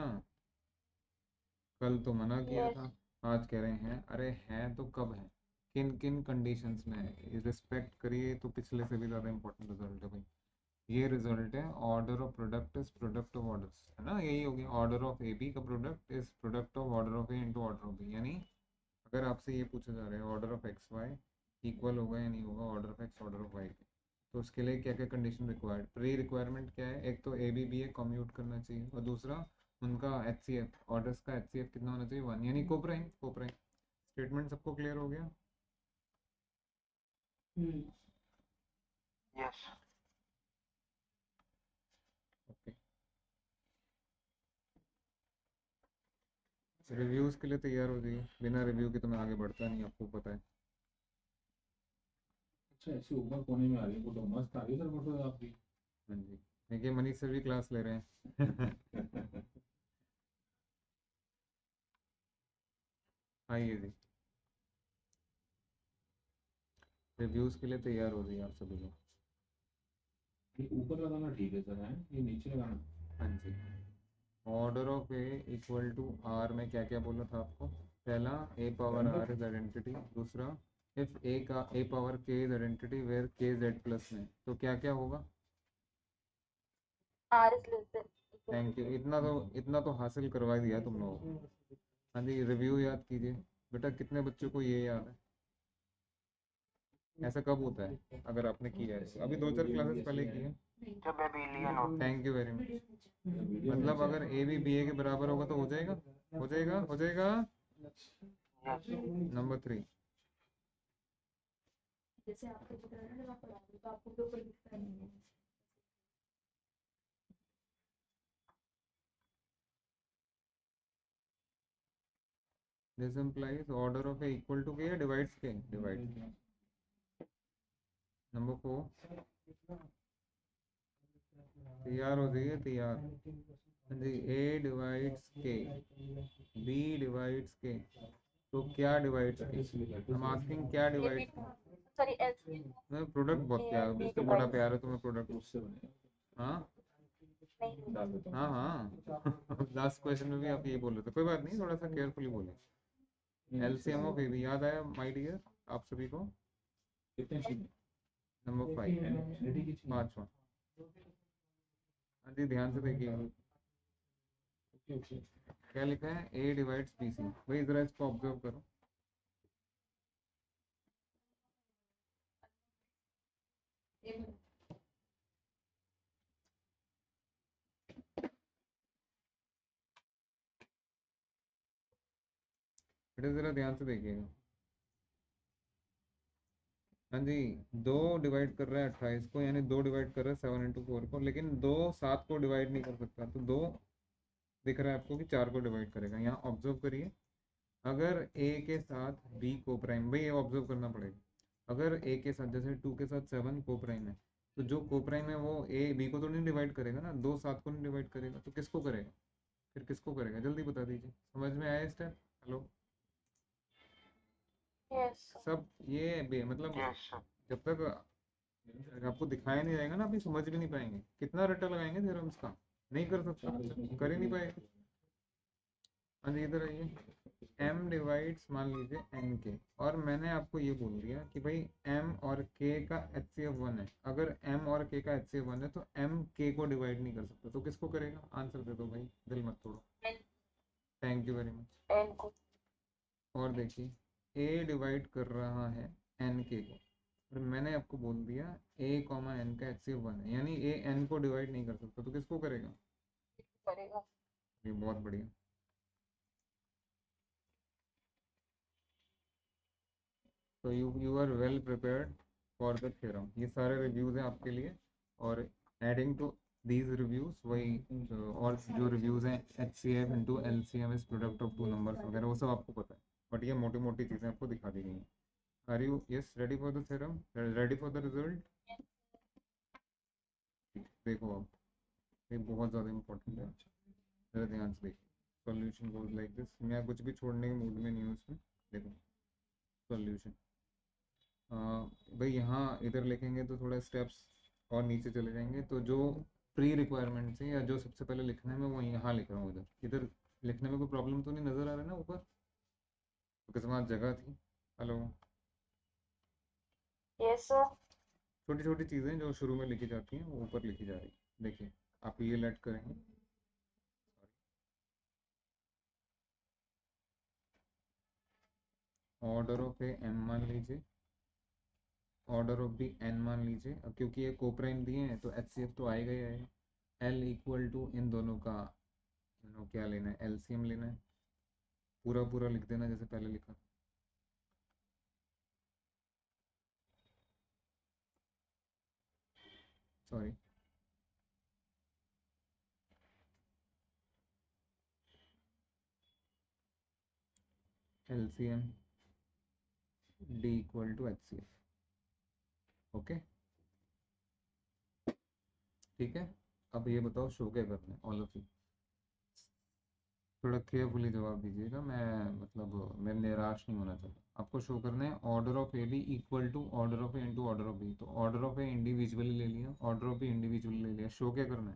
कल तो मना किया यस था आज कह रहे हैं अरे हैं तो कब है किन किन कंडीशंस में है रिस्पेक्ट करिए तो पिछले से भी ज़्यादा इंपॉर्टेंट रिजल्ट है भाई ये रिजल्ट है order of product is product of orders है ना यही हो गया ऑर्डर ऑफ ए बी का product is product of order of a into order of b यानी अगर आपसे ये पूछा जा रहा है order of x y equal होगा या नहीं होगा order of x order of y के तो उसके लिए क्या क्या कंडीशन रिक्वायर्ड प्री रिक्वायरमेंट क्या है एक तो a b b a commute करना चाहिए और दूसरा उनका एच सी एफ ऑर्डर्स का एच सी एफ कितना होना चाहिए 1 यानी कोप्राइम स्टेटमेंट सबको क्लियर हो गया यस ओके रिव्यूज़ के लिए तैयार हो जाइए बिना रिव्यू के तो मैं आगे बढ़ता नहीं आपको पता है अच्छा ऐसे ऊपर कोने में आ रही है फोटो मस्त आ रही है सर फोटो आपकी हाँ जी देखिए मनीष सर भी क्लास ले रहे हैं आइए जी रिव्यूज़ के लिए तैयार हो जाइए आप सभी लोग ये ऊपर लगाना ठीक है सर है ये नीचे लगाना हाँ जी order of a equal to r में क्या क्या बोला था आपको पहला a power r is identity दूसरा इफ ए का ए पावर के is identity where k Z plus में तो क्या क्या होगा r is less than thank you इतना तो हासिल करवा ही दिया तुम लोगों को हाँ जी रिव्यू याद कीजिए बेटा कितने बच्चों को ये याद है ऐसा कब होता है अगर आपने किया है अभी 2-4 क्लासेस पहले की है थैंक यू वेरी मच मतलब अगर ए भी बी ए के बराबर होगा तो हो जाएगा नंबर 3 जैसे आपको पता है ना जब आप पढ़ा रहे हो तो आपको तो ऊपर दिखता नहीं है this implies order of a equal to k या डिवाइड्स के डिवाइड नंबर 4 तैयार हो जाइए तैयार हाँ जी ए डिवाइड्स के बी डिवाइड्स के तो क्या डिवाइड्स के हम आस्किंग क्या a b divides sorry l मैं प्रोडक्ट बहुत प्यार A, B इससे बड़ा divides. प्यार है तुम्हें प्रोडक्ट उससे बने हाँ नहीं डाल देता हूँ हाँ हाँ लास्ट क्वेश्चन में भी आप ये बोल रहे थे कोई बात नहीं थोड़ा सा केयरफुली बोले एलसीएम ऑफ ए बी याद आया माय डियर आप सभी को कितने चाहिए नंबर 5 एनएफटी की चाहिए 5वां हाँ जी ध्यान से देखिए ओके ओके क्या लिखा है ए डिवाइड्स बी सी भाई जरा इसको ऑब्जर्व करो एक बेटा ज़रा ध्यान से देखिएगा। हाँ जी, 2 डिवाइड कर रहा है 28 को, यानी 2 डिवाइड कर रहा है 7 into 4 को, लेकिन 2 7 को डिवाइड नहीं कर सकता, तो 2 दिख रहा है आपको कि 4 को डिवाइड करेगा। यहाँ ऑब्जर्व करिए, अगर ए के साथ बी को प्राइम, भाई ये ऑब्जर्व करना पड़ेगा, अगर ए के साथ जैसे 2 के साथ 7 को प्राइम है, तो जो को प्राइम है वो ए बी को तो नहीं डिवाइड करेगा ना, 2 7 को नहीं डिवाइड करेगा, तो किसको करेगा? फिर किसको करेगा? जल्दी बता दीजिए, समझ में आया स्टेप? हेलो, यस सब ये मतलब जब तक आपको दिखाया नहीं जाएगा ना, आप समझ भी नहीं पाएंगे। कितना रट्टा लगाएंगे थ्योरम्स का? नहीं कर सकता, कर ही नहीं पाएगा। हाँ जी, इधर आइए। m डिवाइड्स मान लीजिए n के, और मैंने आपको ये बोल दिया कि भाई m और k का HCF 1 है। अगर m और k का HCF 1 है तो m k को डिवाइड नहीं कर सकता, तो किसको करेगा? आंसर दे दो भाई, दिल मत तोड़ो। Thank you very much. N को। और देखिए, a डिवाइड कर रहा है n k को, और मैंने आपको बोल दिया a कॉमा n का HCF 1 है, यानी a n को डिवाइड नहीं कर सकता, तो किसको करेगा? करेगा। ये बहुत बढ़िया। तो you are well prepared for the theorem. ये सारे रिव्यूज हैं आपके लिए, और एडिंग टू दीज रिव्यूज वही और जो रिव्यूज हैं HCF into LCM is product of 2 numbers वगैरह, वो सब आपको पता है, बट ये मोटी मोटी चीज़ें आपको दिखा दी गई हैं। Are you yes ready for the theorem, ready for the result? देखो आप, ये बहुत ज़्यादा इंपॉर्टेंट है, ज़रा ध्यान से देखिए। सॉल्यूशन गोज लाइक दिस, मैं कुछ भी छोड़ने के मूड में नहीं हूँ इसमें। देखो सॉल्यूशन, भाई यहाँ इधर लिखेंगे तो थोड़ा स्टेप्स और नीचे चले जाएंगे, तो जो प्री रिक्वायरमेंट है या जो सबसे पहले लिखना है मैं वो यहाँ लिख रहा हूँ। इधर इधर लिखने में कोई प्रॉब्लम तो नहीं नज़र आ रहा है ना ऊपर? क्योंकि वहाँ जगह थी। Hello, yes sir. छोटी छोटी चीज़ें जो शुरू में लिखी जाती हैं वो ऊपर लिखी जा रही है। देखिए आप ये लेट करेंगे, ऑर्डर ऑफ ए एम मान लीजिए, ऑर्डर ऑफ बी एन मान लीजिए। अब क्योंकि ये कोप्राइम दिए हैं तो HCF तो आएगा ही आएगा। L इक्वल टू इन दोनों का क्या लेना है? LCM लेना है। पूरा पूरा लिख देना जैसे पहले लिखा। Sorry, LCM D equal to HCF। Okay, ठीक है। अब ये बताओ शो क्या करना है, ऑल ऑफ यू? थोड़ा केयरफुली जवाब दीजिएगा, मैं मतलब मैं निराश नहीं होना चाहता। आपको शो करना है order of a b equal to order of a into order of b. तो ऑर्डर ऑफ ए इंडिविजुअली ले लिया, ऑर्डर ऑफ बी इंडिविजुअली ले लिया, शो क्या करना है?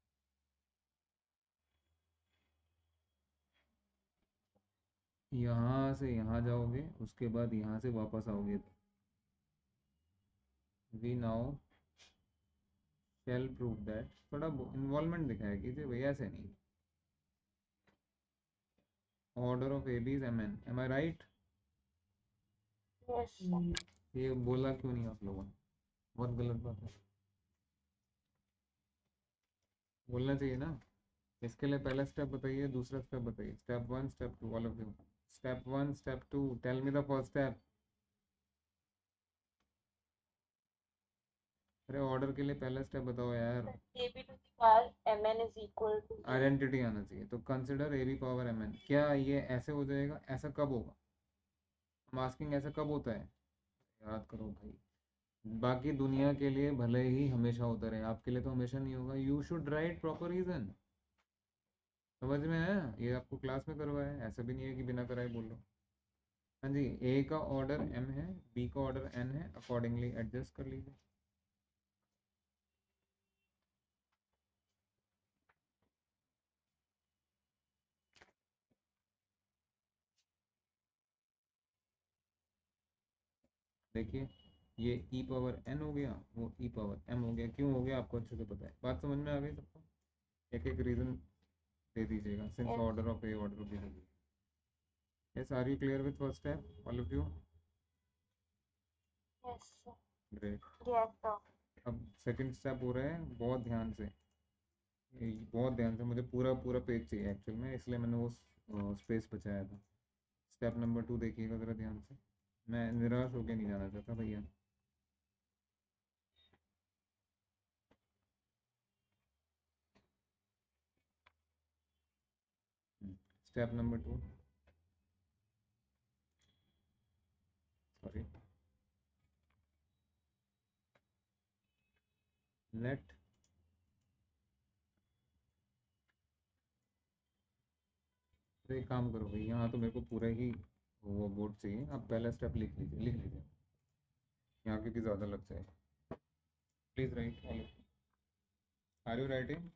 यहाँ से यहाँ जाओगे, उसके बाद यहाँ से वापस आओगे। We now shall prove that, थोड़ा इन्वॉल्वमेंट दिखाया कीजिए भैया, ऐसे नहीं। Order of a b is m n, am I right? Yes sir. ये बोला क्यों नहीं आप लोगों ने? बहुत गलत बात है, बोलना चाहिए ना। इसके लिए पहला स्टेप बताइए, दूसरा स्टेप बताइए। Step 1 step 2 all of you. Step 1 step 2, tell me the first step. अरे ऑर्डर के लिए पहला स्टेप बताओ यार। A b to the power m n is equal to. Identity आना चाहिए, तो consider a b power m n. क्या ये ऐसे हो जाएगा? ऐसा कब होगा? हम आस्किंग, ऐसा कब होता है? याद करो भाई, बाकी दुनिया के लिए भले ही हमेशा होता रहे, आपके लिए तो हमेशा नहीं होगा। You should write proper reason. समझ में आया? ये आपको क्लास में करवाया है, ऐसा भी नहीं है कि बिना कराए बोल लो। हाँ जी, ए का ऑर्डर m है, बी का ऑर्डर n है, अकॉर्डिंगली एडजस्ट कर लीजिए। देखिए ये e पावर n हो गया, वो e पावर m हो गया। क्यों हो गया आपको अच्छे से पता है, बात समझ में आ गई सबको? एक एक रीजन दे दीजिएगा, since yes order of a order of b. Yes, are you clear with first step all of you? Yes sir. Great. Yes sir. अब सेकंड स्टेप हो रहा है, बहुत ध्यान से, बहुत ध्यान से। मुझे पूरा पूरा पेज चाहिए एक्चुअल में, इसलिए मैंने वो स्पेस बचाया था। स्टेप नंबर 2 देखिएगा ज़रा ध्यान से, मैं निराश होके नहीं जाना चाहता भैया। स्टेप नंबर 2, सॉरी, लेट तो एक काम करो भाई, यहाँ तो मेरे को पूरा ही वो बोर्ड चाहिए, आप पहला स्टेप लिख लीजिए यहाँ, क्योंकि ज़्यादा लग जाए। Please write all, are you writing?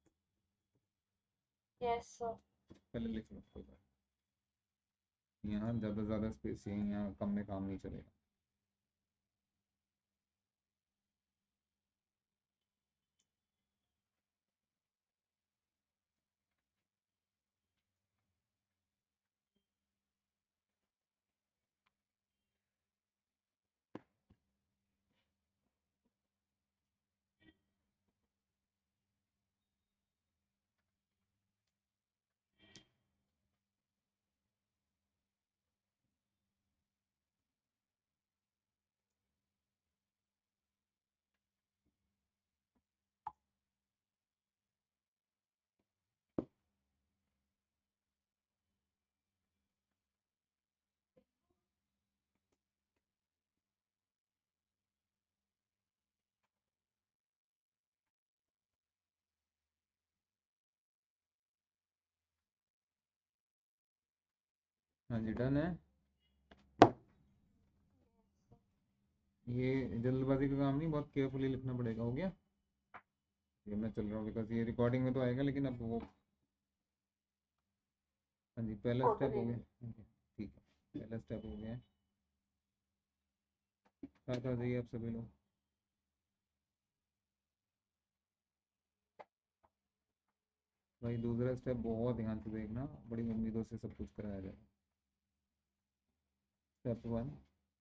Yes, sir. पहले लिख लो, कोई बात नहीं। यहाँ ज़्यादा स्पेस चाहिए, यहाँ कम में काम नहीं चलेगा। हाँ जी, डन है। ये जल्दबाजी का काम नहीं, बहुत केयरफुली लिखना पड़ेगा। हो गया? ये मैं चल रहा हूँ बिकॉज ये रिकॉर्डिंग में तो आएगा, लेकिन अब वो, हाँ जी, पहला फोटो स्टेप ले हो गया। ली। हाँ जी, ठीक है, पहला स्टेप हो गया। साथ आ जाइए आप सभी लोग। भाई दूसरा स्टेप बहुत ध्यान से देखना, बड़ी उम्मीदों से सब कुछ कराया जाएगा। Step 1,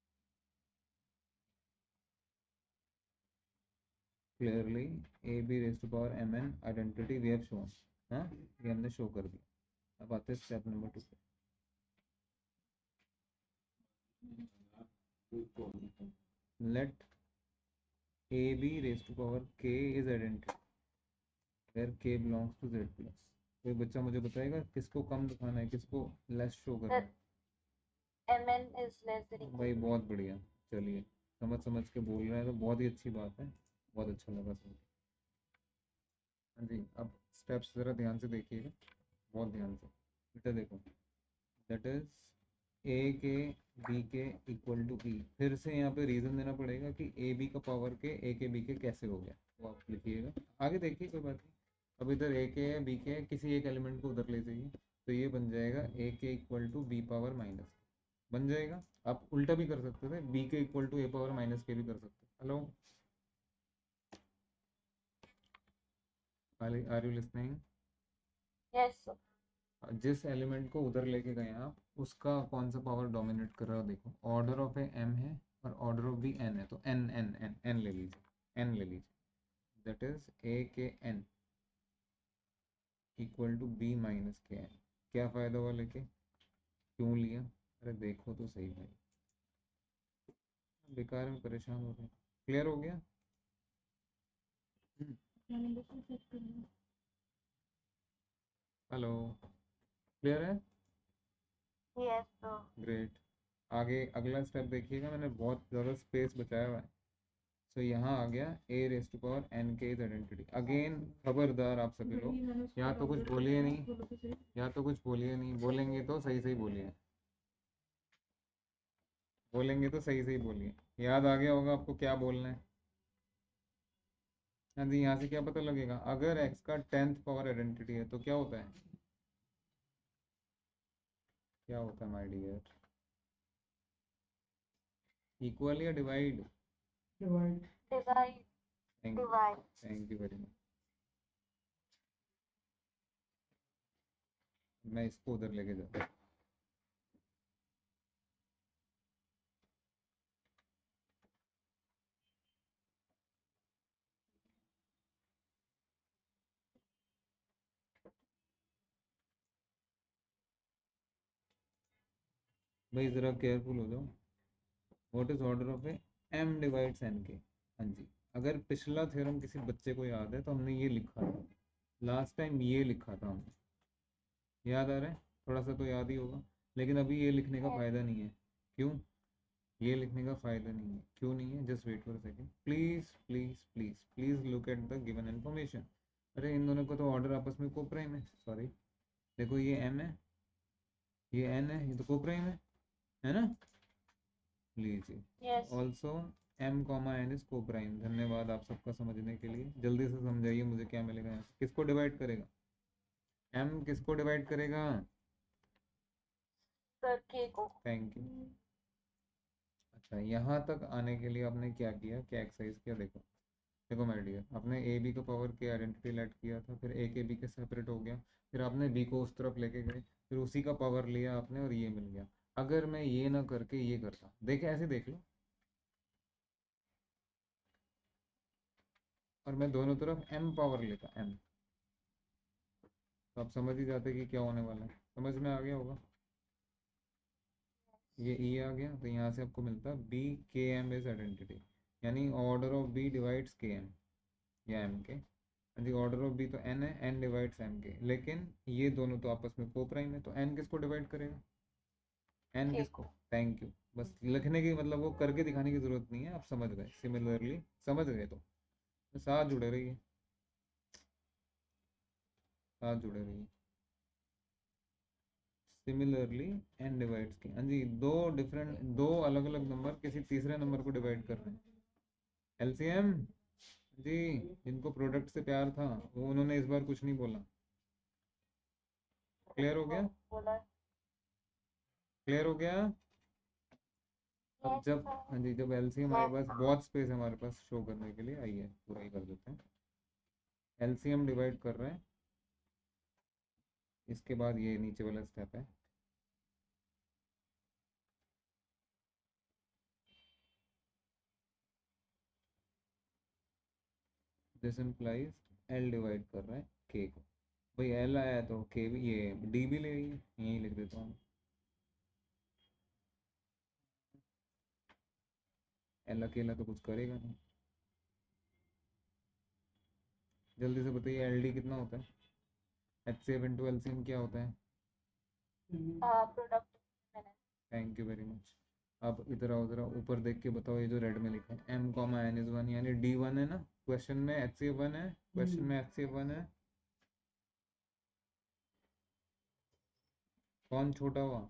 clearly a b raise to power m n identity we have shown. हाँ, ये हमने शो कर दिया। अब आते हैं स्टेप नंबर 2 पे। Let a b raise to power के is identity where k belongs to z plus. कोई बच्चा मुझे बताएगा किसको कम दिखाना है, किसको लेस शो करना है? MN is less than equal भाई to बहुत बढ़िया, चलिए, समझ के बोल रहे हैं तो बहुत ही अच्छी बात है, बहुत अच्छा लगा सुन के। हाँ जी, अब स्टेप्स ज़रा ध्यान से देखिएगा, बहुत ध्यान से। बेटा देखो, दैट इज ए के बी के इक्वल टू ई। फिर से यहाँ पे रीज़न देना पड़ेगा कि ए बी का पावर के ए के बी के कैसे हो गया, वो आप लिखिएगा। आगे देखिए, कोई बात नहीं। अब इधर ए के है, बी के है, किसी एक एलिमेंट को उधर ले जाइए, तो ये बन जाएगा a k equal to b power minus, बन जाएगा। आप उल्टा भी कर सकते थे, b k equal to a power minus k भी कर सकते। Hello, are you listening? yes, sir. जिस एलिमेंट को उधर लेके गए आप, उसका कौन सा पावर डोमिनेट कर रहा है देखो। ऑर्डर ऑफ ए एम है और ऑर्डर ऑफ बी एन है, तो एन एन एन एन ले लीजिए, एन ले लीजिए। That is a k n equal to b minus k n. क्या फ़ायदा हुआ लेके, क्यों लिया? अरे देखो तो सही भाई, बेकार में परेशान हो रहे हैं। क्लियर हो गया? हेलो, क्लियर है? Yes, sir. ग्रेट। आगे अगला स्टेप देखिएगा, मैंने बहुत ज़्यादा स्पेस बचाया हुआ है। सो यहाँ आ गया a raise to power n k is identity. Again खबरदार आप सभी लोग, या तो कुछ बोलिए नहीं, या तो कुछ बोलिए नहीं, बोलेंगे तो सही सही बोलिए, बोलेंगे तो सही सही बोलिए। याद आ गया होगा आपको क्या बोलना है? हाँ जी, यहाँ से क्या पता लगेगा, अगर एक्स का 10th पावर आइडेंटिटी है तो क्या होता है, क्या होता है माय डियर? इक्वल या divide? Divide. Divide. Thank you, Divide. Thank you very much. मैं इसको उधर लेके जाता हूँ। भाई ज़रा केयरफुल हो जाओ। What is order of a m divides n k. हाँ जी, अगर पिछला थ्योरम किसी बच्चे को याद है तो हमने ये लिखा था लास्ट टाइम, ये लिखा था हमने, याद आ रहा है? थोड़ा सा तो याद ही होगा, लेकिन अभी ये लिखने का फ़ायदा नहीं है। क्यों ये लिखने का फ़ायदा नहीं है? क्यों नहीं है? Just wait for a second, please please please please look at the given information. अरे इन दोनों को तो ऑर्डर आपस में कोप्राइम है, सॉरी। देखो ये एम है, ये एन है, ये तो कोप्राइम है ना? लीजिए, yes also m comma n is coprime. धन्यवाद आप सबका समझने के लिए। जल्दी से समझाइए मुझे क्या मिलेगा यहाँ से। किसको डिवाइड करेगा? एम किसको डिवाइड करेगा? सर के को। Thank you. अच्छा, यहाँ तक आने के लिए आपने क्या किया, क्या एक्सरसाइज किया? देखो देखो माय डियर, आपने ए बी का पावर के आइडेंटिटी लेट किया था, फिर ए के बी के सेपरेट हो गया, फिर आपने बी को उस तरफ लेके गए, फिर उसी का पावर लिया आपने और ये मिल गया। अगर मैं ये ना करके ये करता, देखे ऐसे देख लो, और मैं दोनों तरफ एम पावर लेता एम, तो आप समझ ही जाते कि क्या होने वाला है। समझ में आ गया होगा? ये ई आ गया, तो यहाँ से आपको मिलता है b k m is identity, यानी order of b divides k m या m k. The order of b तो एन है, एन डिवाइड्स एम के, लेकिन ये दोनों तो आपस में को प्राइम है, तो एन किसको डिवाइड करेगा? एन के किसको? को। Thank you. बस लिखने की मतलब वो करके दिखाने की जरूरत नहीं है, आप समझ गए। सिमिलरली समझ गए तो साथ जुड़े रहिए, साथ जुड़े रहिए। सिमिलरली एन डिवाइड्स के, हाँ जी, दो अलग अलग नंबर किसी तीसरे नंबर को डिवाइड कर रहे हैं। एलसीएम जी, जिनको प्रोडक्ट से प्यार था वो उन्होंने इस बार कुछ नहीं बोला। क्लियर हो गया? बोला क्लियर हो गया? अब यस जब, सर। हाँ जी, जब एलसीएम हमारे पास बहुत स्पेस है हमारे पास शो करने के लिए, आइए पूरा ही कर देते हैं। एलसीएम डिवाइड कर रहे हैं, इसके बाद ये नीचे वाला स्टेप है। दिस इम्प्लाइज एल डिवाइड कर रहे हैं के को। भाई एल आया तो के भी, ये डी भी ले रही है, यहीं लिख देता हूँ। एल अकेला तो कुछ करेगा नहीं। जल्दी से बताइए एल डी कितना होता है? H C F into LCM क्या होता है? प्रोडक्ट मैंने थैंक यू वेरी मच। अब इधर आओ, जरा ऊपर देख के बताओ, ये जो रेड में लिखा है m comma n is one, यानी डी वन है ना? क्वेश्चन में एच सी एफ वन है, क्वेश्चन में एच सी एफ वन है। कौन छोटा हुआ?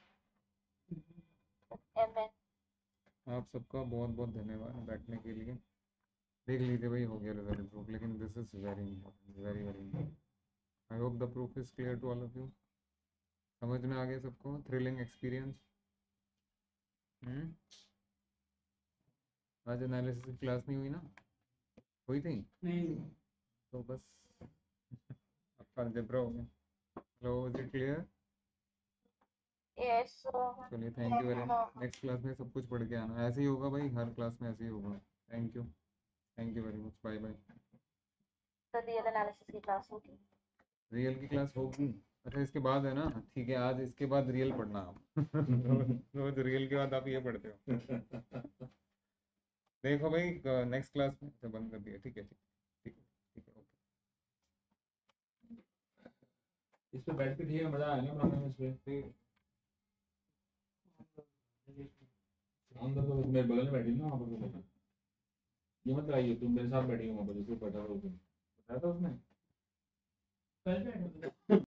M n. आप सबका बहुत बहुत धन्यवाद बैठने के लिए। देख लीजिए भाई, हो गया रिजल्ट प्रूफ, लेकिन this is very important, very very important. I hope the proof is clear to all of you. समझ में आ गया सबको? Thrilling experience. आज एनालिसिस की क्लास नहीं हुई ना? हुई थी नहीं तो बस आपका अलजेब्रा हो गया। Hello, is it clear? Yes चलिए, thank you very much. Next class में सब कुछ पढ़ के आना, ऐसे ही होगा भाई, हर क्लास में ऐसे ही होगा। Thank you very much, bye bye. Sir real analysis की क्लास होगी। रियल की क्लास होगी? अच्छा, इसके बाद है ना? ठीक है, आज इसके बाद रियल पढ़ना आप रोज रियल के बाद आप ये पढ़ते हो। देखो भाई, नेक्स्ट क्लास में तो बंद कर दिया, ठीक है ठीक ठीक ठीक है, ओके। इस पे बैठ के ठीक है, मजा आया ना बनाने में इस पे। अंदर तो मेरे बगल में बैठी ना वहाँ पर, ये मत आइए तुम मेरे साथ बैठी हो वहाँ पर, जिसको बैठा था उसने बताया था उसने।